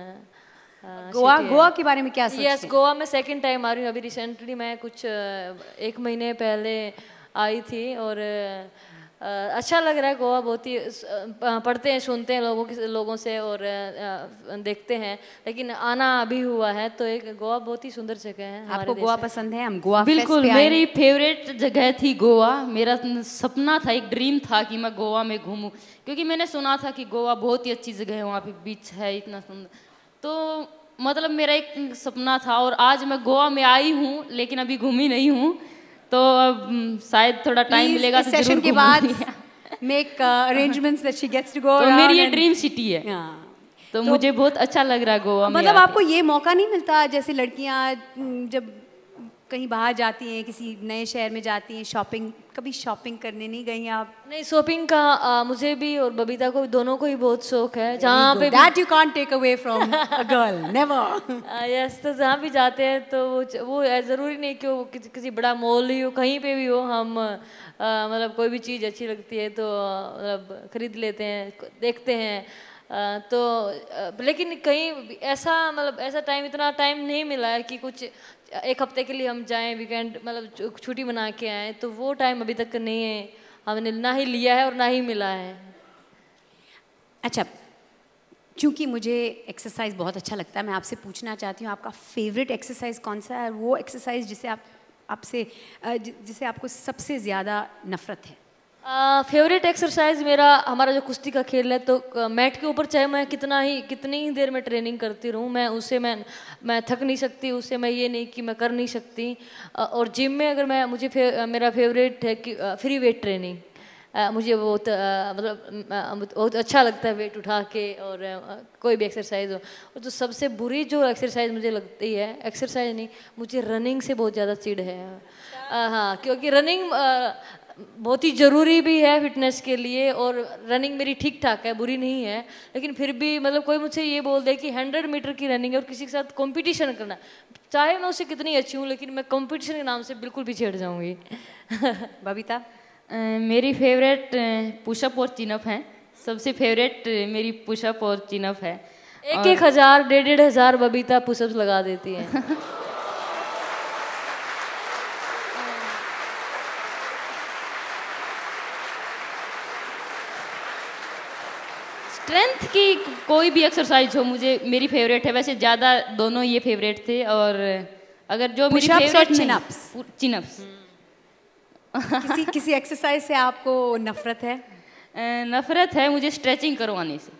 गोवा। गोवा के बारे में क्या सोचते हैं? यस, गोवा में सेकंड टाइम आ रही हूँ। अभी रिसेंटली मैं कुछ 1 महीने पहले आई थी और अच्छा लग रहा है। गोवा बहुत ही पढ़ते हैं, सुनते हैं लोगों से और देखते हैं, लेकिन आना अभी हुआ है। तो एक गोवा बहुत ही सुंदर जगह है। आपको गोवा पसंद है? हम गोवा बिल्कुल, मेरी फेवरेट जगह थी गोवा। मेरा सपना था, एक ड्रीम था कि मैं गोवा में घूमूं, क्योंकि मैंने सुना था कि गोवा बहुत ही अच्छी जगह है, वहाँ पे बीच है इतना सुंदर। तो मतलब मेरा एक सपना था और आज मैं गोवा में आई हूँ, लेकिन अभी घूमी नहीं हूँ। तो अब शायद थोड़ा टाइम मिलेगा तो सेशन के बाद make arrangements that she gets to go. तो मेरी ये ड्रीम सिटी है। तो मुझे बहुत अच्छा लग रहा है गोवा में। मतलब आपको ये मौका नहीं मिलता, जैसे लड़कियां जब कहीं बाहर जाती हैं, किसी नए शहर में जाती हैं, शॉपिंग, कभी शॉपिंग करने नहीं गई आप? नहीं, शॉपिंग का मुझे भी और बबीता को, दोनों को ही बहुत शौक है। जहाँ पे that you can't take away from a girl, never. Yes, तो जहाँ भी जाते हैं तो वो ज़रूरी नहीं कि वो किसी बड़ा मॉल ही हो, कहीं पे भी हो, हम मतलब कोई भी चीज़ अच्छी लगती है तो मतलब खरीद लेते हैं, देखते हैं। तो लेकिन कहीं ऐसा मतलब ऐसा टाइम, इतना टाइम नहीं मिला है कि कुछ 1 हफ्ते के लिए हम जाएं, वीकेंड मतलब छुट्टी बना के आए, तो वो टाइम अभी तक नहीं है, हमने ना ही लिया है और ना ही मिला है। अच्छा, चूँकि मुझे एक्सरसाइज बहुत अच्छा लगता है, मैं आपसे पूछना चाहती हूँ आपका फेवरेट एक्सरसाइज कौन सा है? वो एक्सरसाइज जिसे आपको सबसे ज़्यादा नफरत है? फेवरेट एक्सरसाइज हमारा जो कुश्ती का खेल है, तो मैट के ऊपर चाहे मैं कितनी ही देर में ट्रेनिंग करती रहूँ, मैं थक नहीं सकती उससे। मैं ये नहीं कि मैं कर नहीं सकती। और जिम में अगर मेरा फेवरेट है कि फ्री वेट ट्रेनिंग। मुझे बहुत मतलब बहुत अच्छा लगता है वेट उठा के, और कोई भी एक्सरसाइज हो। और जो सबसे बुरी जो एक्सरसाइज मुझे लगती है, एक्सरसाइज नहीं, मुझे रनिंग से बहुत ज़्यादा चिढ़ है। हाँ, क्योंकि रनिंग बहुत ही ज़रूरी भी है फिटनेस के लिए, और रनिंग मेरी ठीक ठाक है, बुरी नहीं है। लेकिन फिर भी मतलब कोई मुझसे ये बोल दे कि 100 मीटर की रनिंग है और किसी के साथ कंपटीशन करना, चाहे मैं उससे कितनी अच्छी हूँ, लेकिन मैं कंपटीशन के नाम से बिल्कुल पीछे हट जाऊँगी। बबीता? मेरी फेवरेट पुशअप और चिनअप हैं। सबसे फेवरेट मेरी पुशअप और चिनअप है। 1-1 हज़ार 1.5 हज़ार बबीता पुशअप्स लगा देती है। स्ट्रेंथ की कोई भी एक्सरसाइज हो मुझे मेरी फेवरेट है। वैसे ज़्यादा दोनों ये फेवरेट थे, और अगर जो मेरी फेवरेट चिनअप्स। किसी किसी एक्सरसाइज से आपको नफरत है? नफरत है मुझे स्ट्रेचिंग करवाने से।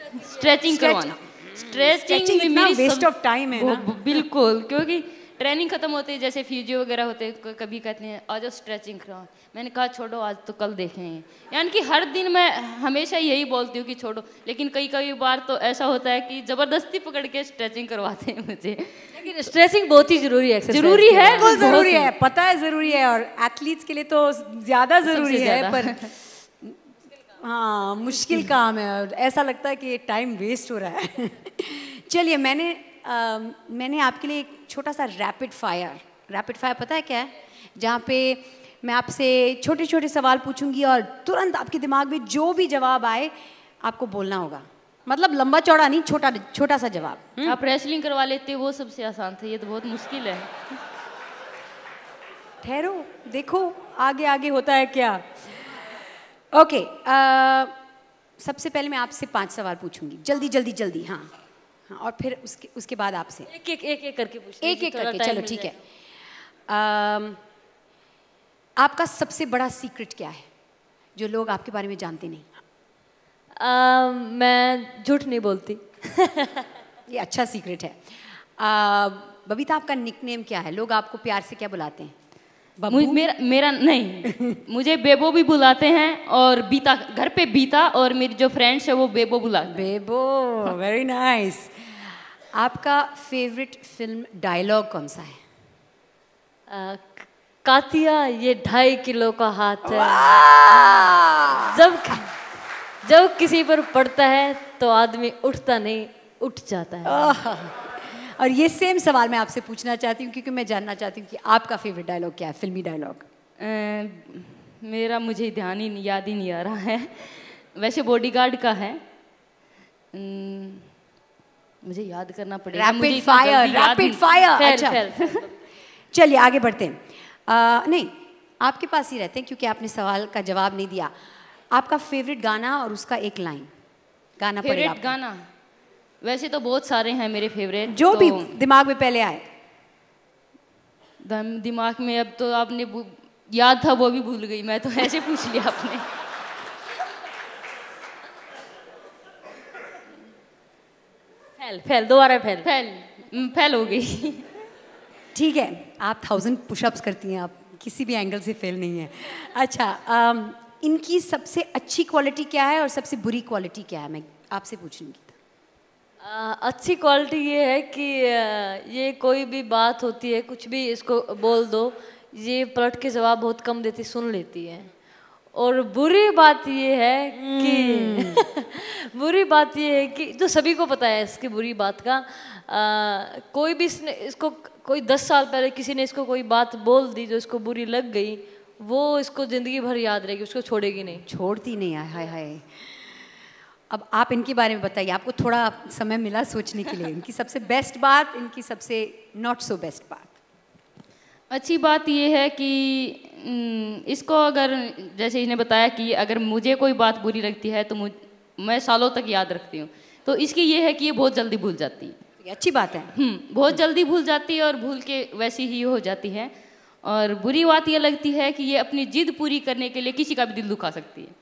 स्ट्रेचिंग में मेरी वेस्ट ऑफ टाइम है ना। बिल्कुल, क्योंकि ट्रेनिंग खत्म होते है, जैसे फिजियो वगैरह होते हैं, कभी कहते हैं आज स्ट्रेचिंग कराओ, मैंने कहा छोड़ो आज तो कल देखेंगे। यानी कि हर दिन मैं हमेशा यही बोलती हूँ कि छोड़ो, लेकिन कई कई बार तो ऐसा होता है कि ज़बरदस्ती पकड़ के स्ट्रेचिंग करवाते हैं मुझे। लेकिन स्ट्रेचिंग बहुत ही जरूरी है, जरूरी है, बिल्कुल जरूरी है, पता है जरूरी है, और एथलीट्स के लिए तो ज़्यादा जरूरी है, पर हाँ मुश्किल काम है और ऐसा लगता है कि टाइम वेस्ट हो रहा है। चलिए मैंने आपके लिए एक छोटा सा रैपिड फायर पता है क्या है, जहाँ पे मैं आपसे छोटे छोटे सवाल पूछूंगी और तुरंत आपके दिमाग में जो भी जवाब आए आपको बोलना होगा। मतलब लंबा चौड़ा नहीं, छोटा सा जवाब। आप रेसलिंग करवा लेते, वो सबसे आसान था, ये तो बहुत मुश्किल है। ठहरो देखो आगे आगे होता है क्या। ओके, सबसे पहले मैं आपसे 5 सवाल पूछूंगी, जल्दी। हाँ, और फिर उसके बाद आपसे एक करके पूछते, एक करके। चलो ठीक है। आपका सबसे बड़ा सीक्रेट क्या है जो लोग आपके बारे में जानते नहीं? मैं झूठ नहीं बोलती। ये अच्छा सीक्रेट है। बबीता, आपका निकनेम क्या है? लोग आपको प्यार से क्या बुलाते हैं? मेरा नहीं, मुझे बेबो भी बुलाते हैं, और बीता, घर पे बीता, और मेरी जो फ्रेंड्स है वो बेबो बुलाते हैं। Bebo, very nice. आपका फेवरेट फिल्म डायलॉग कौन सा है? कातिया ये 2.5 किलो का हाथ है, जब किसी पर पड़ता है तो आदमी उठता नहीं, उठ जाता है। और ये सेम सवाल मैं आपसे पूछना चाहती हूँ, क्योंकि मैं जानना चाहती हूँ कि आपका फेवरेट डायलॉग क्या है, फिल्मी डायलॉग? मेरा मुझे याद ही नहीं आ रहा है। वैसे बॉडीगार्ड का है, मुझे याद करना पड़ेगा। Rapid fire. अच्छा चलिए आगे बढ़ते हैं। नहीं, आपके पास ही रहते हैं क्योंकि आपने सवाल का जवाब नहीं दिया। आपका फेवरेट गाना और उसका एक लाइन गाना पड़ेगा। फेवरेट गाना वैसे तो बहुत सारे हैं मेरे फेवरेट, जो तो भी दिमाग में पहले आए। दिमाग में अब तो आपने याद था वो भी भूल गई मैं, तो ऐसे पूछ लिया आपने। दोबारा फैल हो गई। ठीक है, आप 1000 पुशअप्स करती हैं, आप किसी भी एंगल से फेल नहीं है। अच्छा, इनकी सबसे अच्छी क्वालिटी क्या है और सबसे बुरी क्वालिटी क्या है, मैं आपसे पूछूंगी। अच्छी क्वालिटी ये है कि ये कोई भी बात होती है, कुछ भी इसको बोल दो, ये पलट के जवाब बहुत कम देती, सुन लेती है। और बुरी बात ये है कि बुरी बात ये है कि जो सभी को पता है इसकी बुरी बात का, कोई भी इसको कोई 10 साल पहले किसी ने इसको कोई बात बोल दी जो इसको बुरी लग गई, वो इसको ज़िंदगी भर याद रहेगी, उसको छोड़ेगी नहीं, छोड़ती नहीं है। हाय हाय। अब आप इनके बारे में बताइए, आपको थोड़ा समय मिला सोचने के लिए। इनकी सबसे बेस्ट बात, इनकी सबसे नॉट सो बेस्ट बात। अच्छी बात ये है कि इसको अगर जैसे इन्हें बताया कि अगर मुझे कोई बात बुरी लगती है तो मैं सालों तक याद रखती हूँ, तो इसकी ये है कि ये बहुत जल्दी भूल जाती है। अच्छी बात है। बहुत जल्दी भूल जाती है और भूल के वैसी ही हो जाती है। और बुरी बात ये लगती है कि ये अपनी जिद पूरी करने के लिए किसी का भी दिल दुखा सकती है।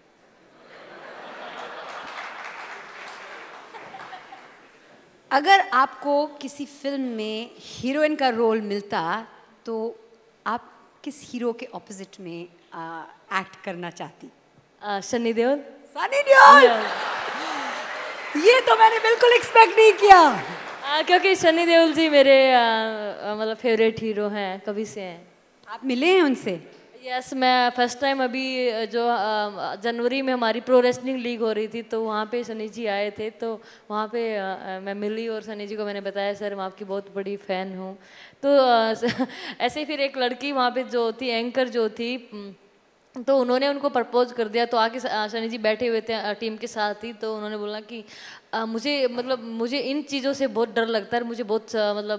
अगर आपको किसी फिल्म में हीरोइन का रोल मिलता तो आप किस हीरो के ऑपोजिट में एक्ट करना चाहती? सनी देओल। सनी देओल, ये तो मैंने बिल्कुल एक्सपेक्ट नहीं किया। क्योंकि सनी देओल जी मेरे मतलब फेवरेट हीरो हैं, कभी से हैं। आप मिले हैं उनसे? यस, मैं फर्स्ट टाइम अभी जो जनवरी में हमारी प्रो रेसलिंग लीग हो रही थी तो वहाँ पे सनी जी आए थे, तो वहाँ पे मैं मिली और सनी जी को मैंने बताया सर मैं आपकी बहुत बड़ी फ़ैन हूँ। तो ऐसे ही फिर एक लड़की वहाँ पे जो थी, एंकर जो थी, तो उन्होंने उनको प्रपोज कर दिया। तो आके सनी जी बैठे हुए थे टीम के साथ ही, तो उन्होंने बोला कि मुझे इन चीज़ों से बहुत डर लगता है, मुझे बहुत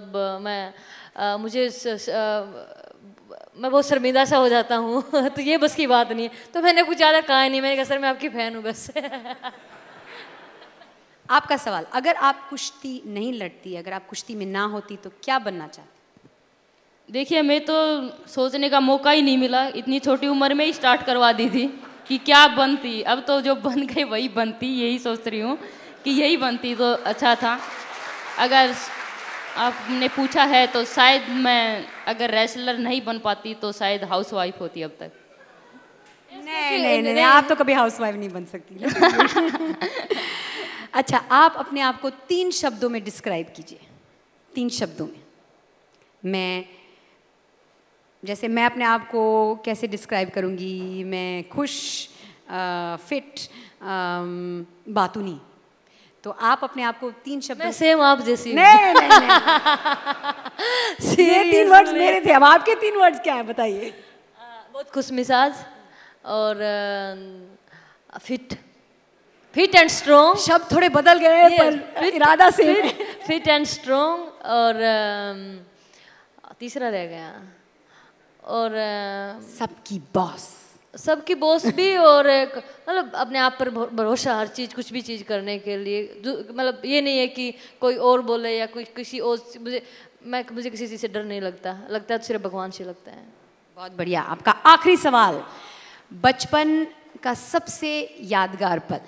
मैं बहुत शर्मिंदा सा हो जाता हूँ तो ये बस की बात नहीं है। तो मैंने कुछ ज़्यादा कहा नहीं, मैंने कहा सर मैं आपकी फ़ैन हूँ बस। आपका सवाल, अगर आप कुश्ती नहीं लड़ती, अगर आप कुश्ती में ना होती तो क्या बनना चाहती? देखिए, मैं तो सोचने का मौका ही नहीं मिला, इतनी छोटी उम्र में ही स्टार्ट करवा दी थी कि क्या बनती। अब तो जो बन गई वही बनती, यही सोच रही हूँ कि यही बनती तो अच्छा था। अगर आपने पूछा है तो शायद मैं अगर रेसलर नहीं बन पाती तो शायद हाउसवाइफ होती अब तक। नहीं, आप तो कभी हाउसवाइफ नहीं बन सकती। अच्छा, आप अपने आप को 3 शब्दों में डिस्क्राइब कीजिए। 3 शब्दों में। जैसे मैं अपने आप को कैसे डिस्क्राइब करूँगी? मैं खुश, फिट, बातूनी। तो आप अपने आप को 3 शब्दों। मैं सेम आप जैसी। नहीं। ये 3 वर्ड्स मेरे थे, अब आपके 3 वर्ड्स क्या है बताइए? बहुत खुश मिजाज और फिट एंड स्ट्रॉन्ग। शब्द थोड़े बदल गए पर इरादा से। फिट एंड स्ट्रॉन्ग और तीसरा रह गया, और सबकी बॉस भी, और मतलब अपने आप पर भरोसा, हर चीज़, कुछ भी चीज़ करने के लिए। मतलब ये नहीं है कि कोई और बोले या कोई किसी और, मुझे किसी चीज़ से डर नहीं लगता है तो सिर्फ भगवान से लगता है। बहुत बढ़िया। आपका आखिरी सवाल, बचपन का सबसे यादगार पल?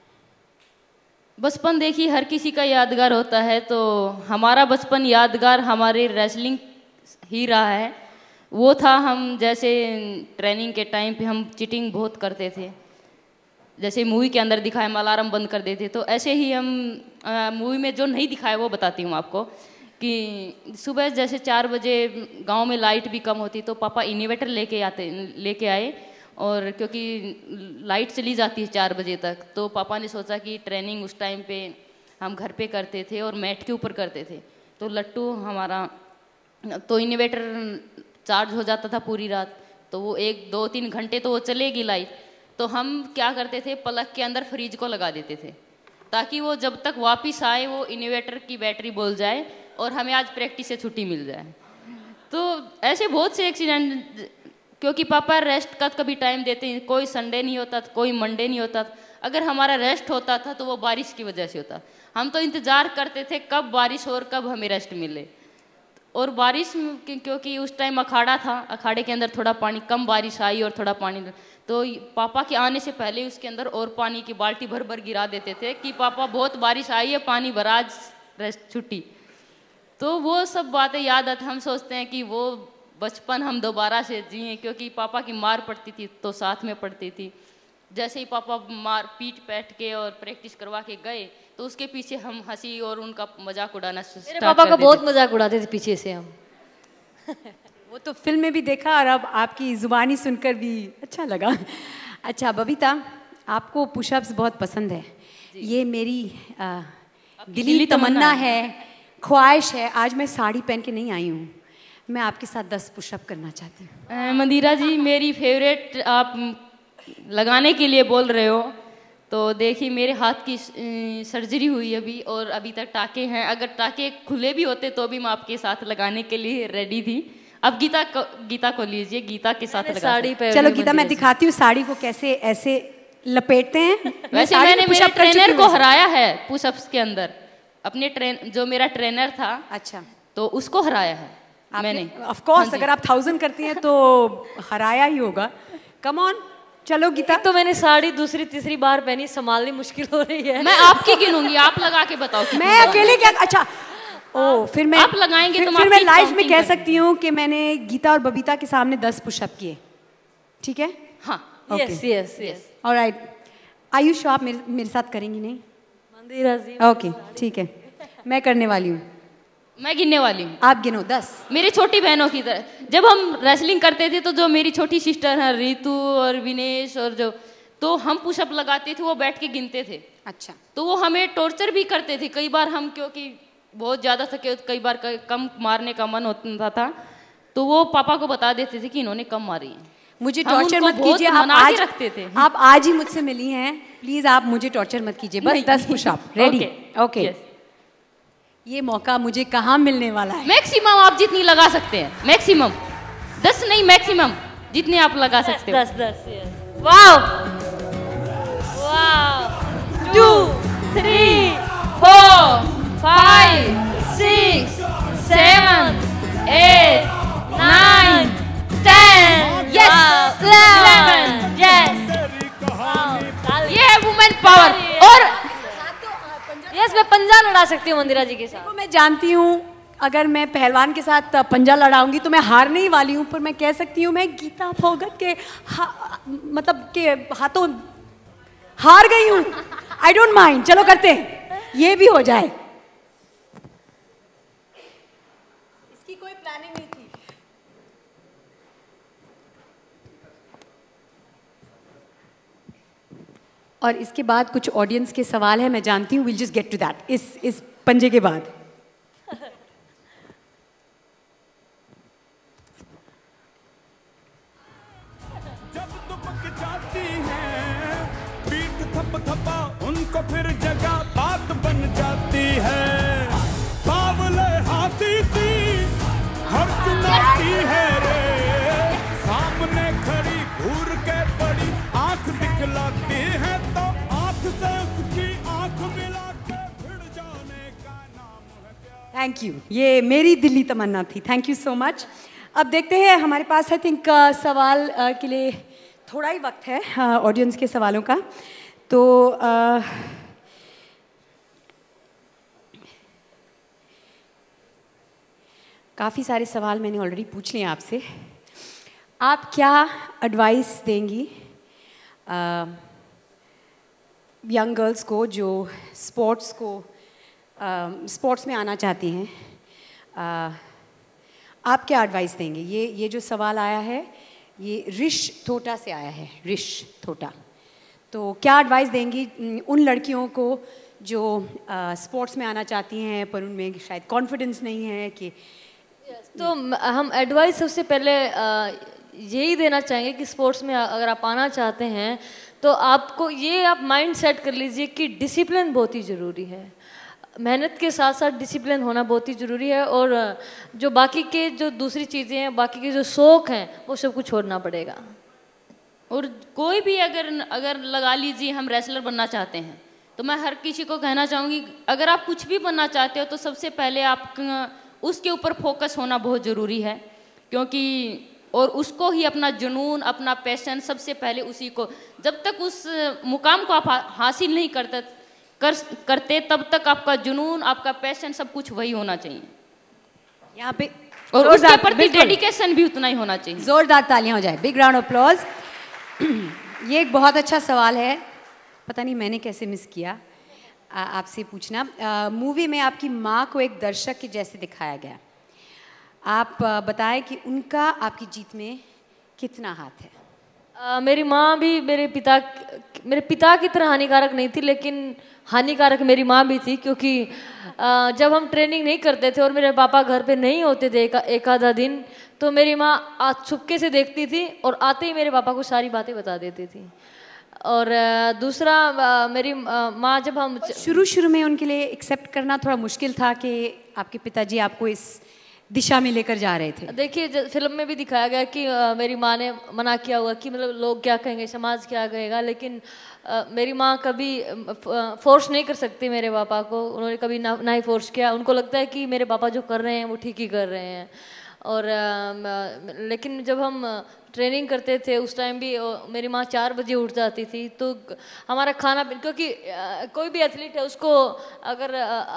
बचपन देखिए हर किसी का यादगार होता है, तो हमारा बचपन यादगार हमारे रेसलिंग ही रहा है। वो था, हम जैसे ट्रेनिंग के टाइम पे हम चीटिंग बहुत करते थे, जैसे मूवी के अंदर दिखाया हम अलार्म बंद कर देते, तो ऐसे ही हम मूवी में जो नहीं दिखाया वो बताती हूँ आपको कि सुबह जैसे 4 बजे गांव में लाइट भी कम होती तो पापा इन्वर्टर लेके आए, और क्योंकि लाइट चली जाती है 4 बजे तक, तो पापा ने सोचा कि ट्रेनिंग उस टाइम पे हम घर पे करते थे और मैट के ऊपर करते थे, तो लट्टू हमारा, तो इन्वर्टर चार्ज हो जाता था पूरी रात, तो वो 1, 2, 3 घंटे तो वो चलेगी लाइट, तो हम क्या करते थे प्लग के अंदर फ्रिज को लगा देते थे ताकि वो जब तक वापस आए वो इन्वर्टर की बैटरी बोल जाए और हमें आज प्रैक्टिस से छुट्टी मिल जाए। तो ऐसे बहुत से एक्सीडेंट, क्योंकि पापा रेस्ट का कभी टाइम देते हैं, कोई संडे नहीं होता, कोई मंडे नहीं होता। अगर हमारा रेस्ट होता था तो वो बारिश की वजह से होता, हम तो इंतज़ार करते थे कब बारिश और कब हमें रेस्ट मिले। और बारिश क्योंकि उस टाइम अखाड़ा था, अखाड़े के अंदर थोड़ा पानी, कम बारिश आई और थोड़ा पानी, तो पापा के आने से पहले उसके अंदर और पानी की बाल्टी भर भर गिरा देते थे कि पापा बहुत बारिश आई है, पानी भरा, आज रेस्ट छुट्टी। तो वो सब बातें याद आती, हम सोचते हैं कि वो बचपन हम दोबारा से जिए, क्योंकि पापा की मार पड़ती थी तो साथ में पड़ती थी। जैसे ही पापा मार पीट पैट के और प्रैक्टिस करवा के गए तो उसके पीछे हम हंसी और उनका मजाक उड़ाना स्टार्ट कर देते थे। मेरे पापा का बहुत मजाक उड़ाते थे पीछे से हम। वो तो फिल्म में भी देखा और अब आपकी जुबानी सुनकर भी अच्छा लगा। अच्छा बबीता, आपको पुशअप्स बहुत पसंद है, ये मेरी दिली तमन्ना है, ख्वाहिश है। आज मैं साड़ी पहन के नहीं आई हूँ, मैं आपके साथ 10 पुशअप करना चाहती हूँ। मंदिरा जी, मेरी फेवरेट आप लगाने के लिए बोल रहे हो तो देखिए मेरे हाथ की सर्जरी हुई अभी और अभी तक टाके हैं, अगर टाके खुले भी होते तो भी मैं आपके साथ लगाने के लिए रेडी थी। अब गीता को लीजिए, गीता के साथ साड़ी पे। चलो गीता, मैं दिखाती हूँ साड़ी को कैसे ऐसे लपेटते हैं। वैसे मैंने मेरे ट्रेनर को हराया है पुशअप्स के अंदर, अपने जो मेरा ट्रेनर था, अच्छा, तो उसको हराया है मैंने। ऑफ कोर्स, अगर आप 1000 करती हैं तो हराया ही होगा। कम ऑन, चलो गीता। तो मैंने साड़ी दूसरी तीसरी बार पहनी, संभालनी मुश्किल हो रही है। मैं आपकी गिनूंगी, आप लगा के बताओ। मैं अकेले क्या? अच्छा ओ, फिर मैं आप लगाएंगे तो फिर मैं लाइव में कह सकती हूँ कि मैंने गीता और बबीता के सामने 10 पुशअप किए, ठीक है? हाँ, yes yes yes. Alright, Ayush आप मेरे साथ करेंगी नहीं? मंदिरा जी, ओके ठीक है, मैं करने वाली हूँ। मैं गिनने वाली हूँ, आप गिनो 10। मेरी छोटी बहनों की तरह जब हम रेसलिंग करते थे तो जो मेरी छोटी सिस्टर है रितु और विनेश और जो, तो हम पुशअप लगाते थे वो बैठ के गिनते थे। अच्छा, तो वो हमें टॉर्चर भी करते थे कई बार, हम क्योंकि बहुत ज़्यादा थके, कई बार कम मारने का मन होता था तो वो पापा को बता देते थे कि इन्होंने कम मारी है। मुझे टॉर्चर मत कीजिए, आप आज रखते थे, आप आज ही मुझसे मिली हैं, प्लीज आप मुझे टॉर्चर मत कीजिए, बस 10 पुशअप। रेडी? ओके। ये मौका मुझे कहाँ मिलने वाला है? मैक्सिमम आप जितनी लगा सकते हैं, मैक्सिमम 10 नहीं, मैक्सिमम जितने आप लगा सकते हो। 10 वाओ वाओ 2 3 स्ट्रेंथ पावर। और यस, मैं पंजा लड़ा सकती हूँ मंदिरा जी के साथ। तो मैं जानती हूँ अगर मैं पहलवान के साथ पंजा लड़ाऊंगी तो मैं हारने ही वाली हूँ, पर मैं कह सकती हूँ मैं गीता फोगत के मतलब के हाथों हार गई हूँ। आई डोंट माइंड, चलो करते हैं, ये भी हो जाए। इसकी कोई प्लानिंग नहीं थी। और इसके बाद कुछ ऑडियंस के सवाल है, मैं जानती हूँ। Will just get to that इस पंजे के बाद। उनको फिर जगह बात बन जाती है, बावले हाथी सी हर चुनौती है रे, सामने खड़ी घूर के बड़ी आंख दिखलाती है, तो आंख से उसकी आंख मिला के भिड़ जाने का नाम है प्यार। थैंक यू, ये मेरी दिली तमन्ना थी। Thank you so much. अब देखते हैं, हमारे पास आई थिंक सवाल के लिए थोड़ा ही वक्त है ऑडियंस के सवालों का। तो काफ़ी सारे सवाल मैंने ऑलरेडी पूछ लिए आपसे। आप क्या एडवाइस देंगी यंग गर्ल्स को जो स्पोर्ट्स में आना चाहती हैं? आप क्या एडवाइस देंगे? ये जो सवाल आया है ये ऋष थोटा से आया है, ऋष थोटा। तो क्या एडवाइस देंगी उन लड़कियों को जो स्पोर्ट्स में आना चाहती हैं पर उनमें शायद कॉन्फिडेंस नहीं है कि तो हम एडवाइस सबसे पहले यही देना चाहेंगे कि स्पोर्ट्स में अगर आप आना चाहते हैं तो आपको ये आप माइंड सेट कर लीजिए कि डिसिप्लिन बहुत ही ज़रूरी है। मेहनत के साथ साथ डिसिप्लिन होना बहुत ही ज़रूरी है, और जो बाकी के जो दूसरी चीज़ें हैं, बाकी के जो शौक़ हैं, वो सब कुछ छोड़ना पड़ेगा। और कोई भी अगर लगा लीजिए हम रेसलर बनना चाहते हैं तो मैं हर किसी को कहना चाहूँगी, अगर आप कुछ भी बनना चाहते हो तो सबसे पहले आप उसके ऊपर फोकस होना बहुत ज़रूरी है, क्योंकि और उसको ही अपना जुनून, अपना पैशन, सबसे पहले उसी को, जब तक उस मुकाम को आप हासिल नहीं करते तब तक आपका जुनून, आपका पैशन, सब कुछ वही होना चाहिए यहाँ पे, और उसके प्रति डेडिकेशन भी उतना ही होना चाहिए। जोरदार तालियां हो जाए, बिग राउंड ऑफ अप्लॉज। ये एक बहुत अच्छा सवाल है, पता नहीं मैंने कैसे मिस किया आपसे पूछना। मूवी में आपकी माँ को एक दर्शक के जैसे दिखाया गया, आप बताएं कि उनका आपकी जीत में कितना हाथ है? मेरी माँ भी मेरे पिता की तरह हानिकारक नहीं थी, लेकिन हानिकारक मेरी माँ भी थी, क्योंकि जब हम ट्रेनिंग नहीं करते थे और मेरे पापा घर पे नहीं होते थे एक आधा दिन, तो मेरी माँ छुपके से देखती थी और आते ही मेरे पापा को सारी बातें बता देती थी। और दूसरा, मेरी माँ जब हम शुरू में उनके लिए एक्सेप्ट करना थोड़ा मुश्किल था कि आपके पिताजी आपको इस दिशा में लेकर जा रहे थे। देखिए, फिल्म में भी दिखाया गया कि मेरी माँ ने मना किया हुआ कि मतलब लोग क्या कहेंगे, समाज क्या कहेगा, लेकिन मेरी माँ कभी फोर्स नहीं कर सकती मेरे पापा को, उन्होंने कभी ना ही फोर्स किया। उनको लगता है कि मेरे पापा जो कर रहे हैं वो ठीक ही कर रहे हैं। और लेकिन जब हम ट्रेनिंग करते थे उस टाइम भी मेरी माँ 4 बजे उठ जाती थी, तो हमारा खाना, क्योंकि कोई भी एथलीट है उसको अगर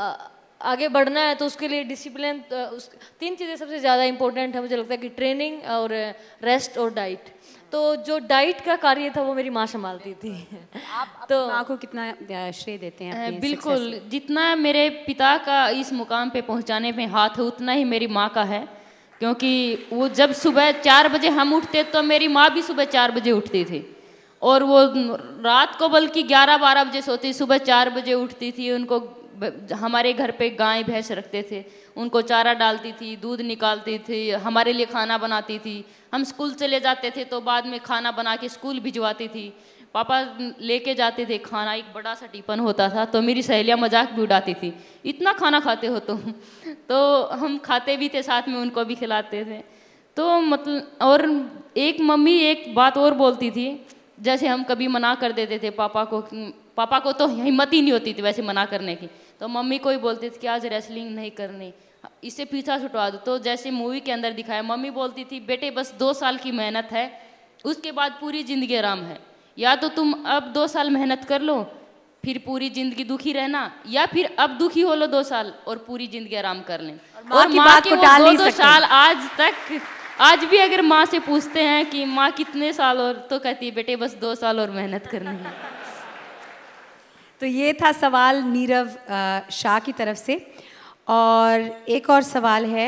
आगे बढ़ना है तो उसके लिए डिसिप्लिन, 3 चीज़ें सबसे ज़्यादा इंपॉर्टेंट है मुझे लगता है, कि ट्रेनिंग और रेस्ट और डाइट। तो जो डाइट का कार्य था वो मेरी माँ संभालती थी। आप तो माँ को कितना श्रेय देते हैं? बिल्कुल, जितना मेरे पिता का इस मुकाम पे पहुंचाने में हाथ है उतना ही मेरी माँ का है, क्योंकि वो जब सुबह 4 बजे हम उठते तो मेरी माँ भी सुबह 4 बजे उठती थी, और वो रात को बल्कि 11-12 बजे सोती, सुबह 4 बजे उठती थी। उनको, हमारे घर पे गाय भैंस रखते थे, उनको चारा डालती थी, दूध निकालती थी, हमारे लिए खाना बनाती थी। हम स्कूल चले जाते थे तो बाद में खाना बना के स्कूल भिजवाती थी। पापा लेके जाते थे खाना, एक बड़ा सा टिफिन होता था, तो मेरी सहेलियाँ मजाक भी उड़ाती थी, इतना खाना खाते हो तुम। तो हम खाते भी थे, साथ में उनको भी खिलाते थे। तो मतलब, और एक मम्मी एक बात और बोलती थी, जैसे हम कभी मना कर देते थे पापा को तो हिम्मत ही नहीं होती थी वैसे मना करने की, तो मम्मी को ही बोलती थी कि आज रेसलिंग नहीं करनी, इससे पीछा छुटवा दो। तो जैसे मूवी के अंदर दिखाया, मम्मी बोलती थी बेटे बस 2 साल की मेहनत है, उसके बाद पूरी ज़िंदगी आराम है, या तो तुम अब 2 साल मेहनत कर लो फिर पूरी जिंदगी दुखी रहना, या फिर अब दुखी हो लो 2 साल और पूरी जिंदगी आराम कर लें। और माँ की के बात को टाल नहीं 2 सकते। साल आज भी अगर माँ से पूछते हैं कि माँ कितने साल और, तो कहती है बेटे बस 2 साल और मेहनत करनी है। तो ये था सवाल नीरव शाह की तरफ से। और एक और सवाल है,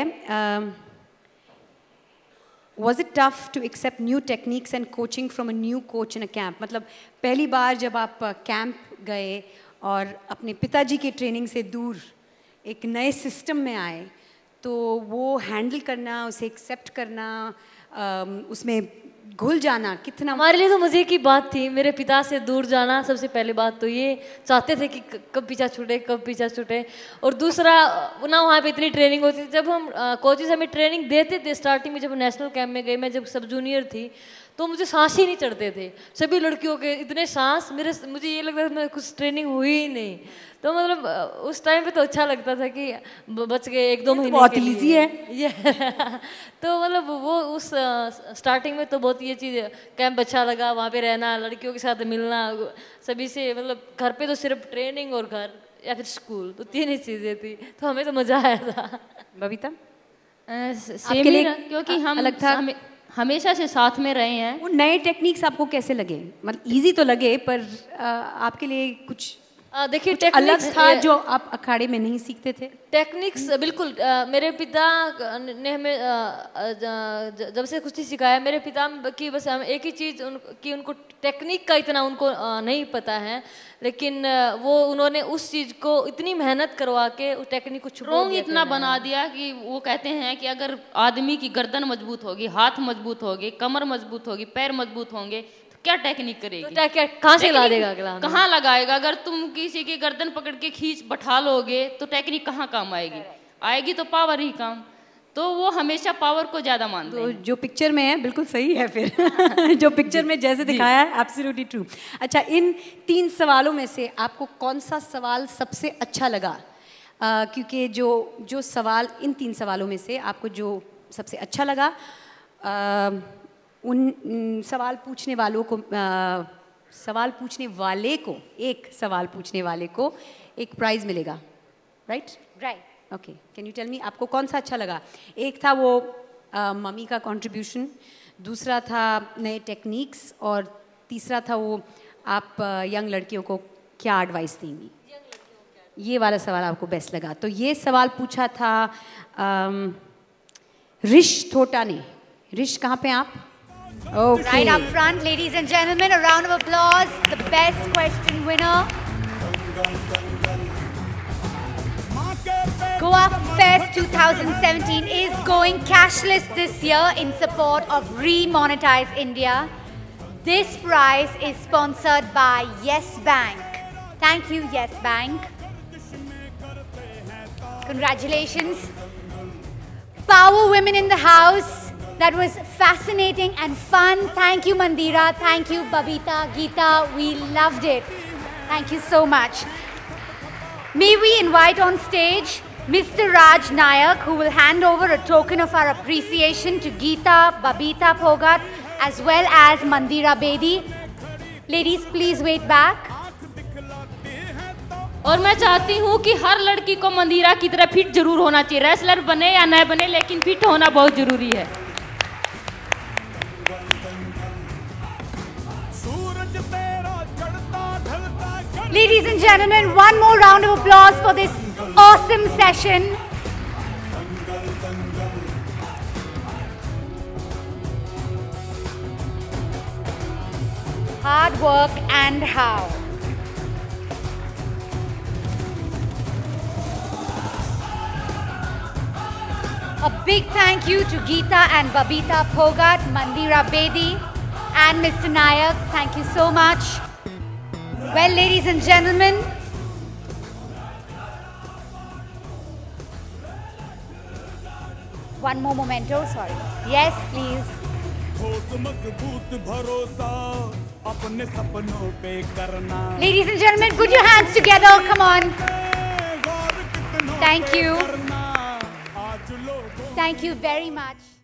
Was it tough to accept new techniques and coaching from a new coach in a camp? मतलब पहली बार जब आप कैंप गए और अपने पिताजी के ट्रेनिंग से दूर एक नए सिस्टम में आए, तो वो हैंडल करना, उसे एक्सेप्ट करना, उसमें घुल जाना कितना हमारे लिए तो मज़े की बात थी। मेरे पिता से दूर जाना, सबसे पहली बात तो ये चाहते थे कि कब पीछा छूटे, कब पीछा छूटे। और दूसरा ना वहाँ पे इतनी ट्रेनिंग होती थी। जब हम कोचेस हमें ट्रेनिंग देते थे स्टार्टिंग में, जब नेशनल कैंप में गई, मैं जब सब जूनियर थी, तो मुझे सांस ही नहीं चढ़ते थे। सभी लड़कियों के इतने सांस, मुझे ये लगता था मैं कुछ ट्रेनिंग हुई ही नहीं। तो मतलब उस टाइम पे तो अच्छा लगता था कि बच गए 1-2 महीने बहुत के लिए। ईजी है ये तो मतलब वो उस स्टार्टिंग में तो बहुत ये चीज़, कैंप अच्छा लगा, वहाँ पे रहना, लड़कियों के साथ मिलना सभी से। मतलब घर पे तो सिर्फ ट्रेनिंग और घर या फिर स्कूल, तो 3 ही चीज़ें थी, तो हमें तो मज़ा आया था। बबीता? आपके लिए क्योंकि हम अलग था, हमेशा से साथ में रहे हैं। वो नए टेक्निक्स आपको कैसे लगे? मतलब इजी तो लगे, पर आपके लिए कुछ देखिए अलग था जो आप अखाड़े में नहीं सीखते थे? टेक्निक्स बिल्कुल, मेरे पिता ने हमें जब से कुश्ती सिखाया, मेरे पिता की बस हम एक ही चीज़ कि उनको टेक्निक का इतना उनको नहीं पता है, लेकिन वो उन्होंने उस चीज़ को इतनी मेहनत करवा के उस टेक्निक को स्ट्रॉन्ग इतना बना दिया कि वो कहते हैं कि अगर आदमी की गर्दन मजबूत होगी, हाथ मजबूत होगी, कमर मजबूत होगी, पैर मजबूत होंगे, क्या टेक्निक करेगी? तो कहाँ से ला देगा अगला? कहाँ लगाएगा? अगर तुम किसी की गर्दन पकड़ के खींच बैठा लोगे तो टेक्निक कहाँ काम आएगी? आएगी तो पावर ही काम। तो वो हमेशा पावर को ज्यादा मानते हैं। जो पिक्चर में है बिल्कुल सही है फिर जो पिक्चर में जैसे दिखाया है, एब्सोल्युटली ट्रू। अच्छा, इन 3 सवालों में से आपको कौन सा सवाल सबसे अच्छा लगा? क्योंकि जो सवाल, इन 3 सवालों में से आपको जो सबसे अच्छा लगा, उन सवाल पूछने वाले को एक प्राइज मिलेगा, right? Okay, can you tell me आपको कौन सा अच्छा लगा? एक था वो मम्मी का कंट्रीब्यूशन, दूसरा था नए टेक्निक्स, और तीसरा था वो आप यंग लड़कियों को क्या एडवाइस देंगी? ये वाला सवाल आपको बेस्ट लगा। तो ये सवाल पूछा था रिश थोटा ने। रिश, कहाँ पे आप? Okay. Right up front, ladies and gentlemen, a round of applause. The best question winner. Goa Fest 2017 is going cashless this year in support of Remonetize India. This prize is sponsored by Yes Bank. Thank you, Yes Bank. Congratulations. Power women in the house. That was fascinating and fun. Thank you, Mandira. Thank you, Babita, Geeta. We loved it. Thank you so much. May we invite on stage Mr. Raj Nayak, who will hand over a token of our appreciation to Geeta, Babita Phogat, as well as Mandira Bedi. Ladies, please wait back. और मैं चाहती हूँ कि हर लड़की को मंदिरा की तरह fit जरूर होना चाहिए। रेसलर बने या न बने, लेकिन फिट होना बहुत जरूरी है। Ladies and gentlemen, one more round of applause for this awesome session. Hard work and how. A big thank you to Geeta and Babita Phogat, Mandira Bedi and Mr. Nayak. Thank you so much. Well, ladies and gentlemen, one more memento, sorry. Yes, please. Ladies and gentlemen, put your hands together, come on. Thank you. Thank you very much.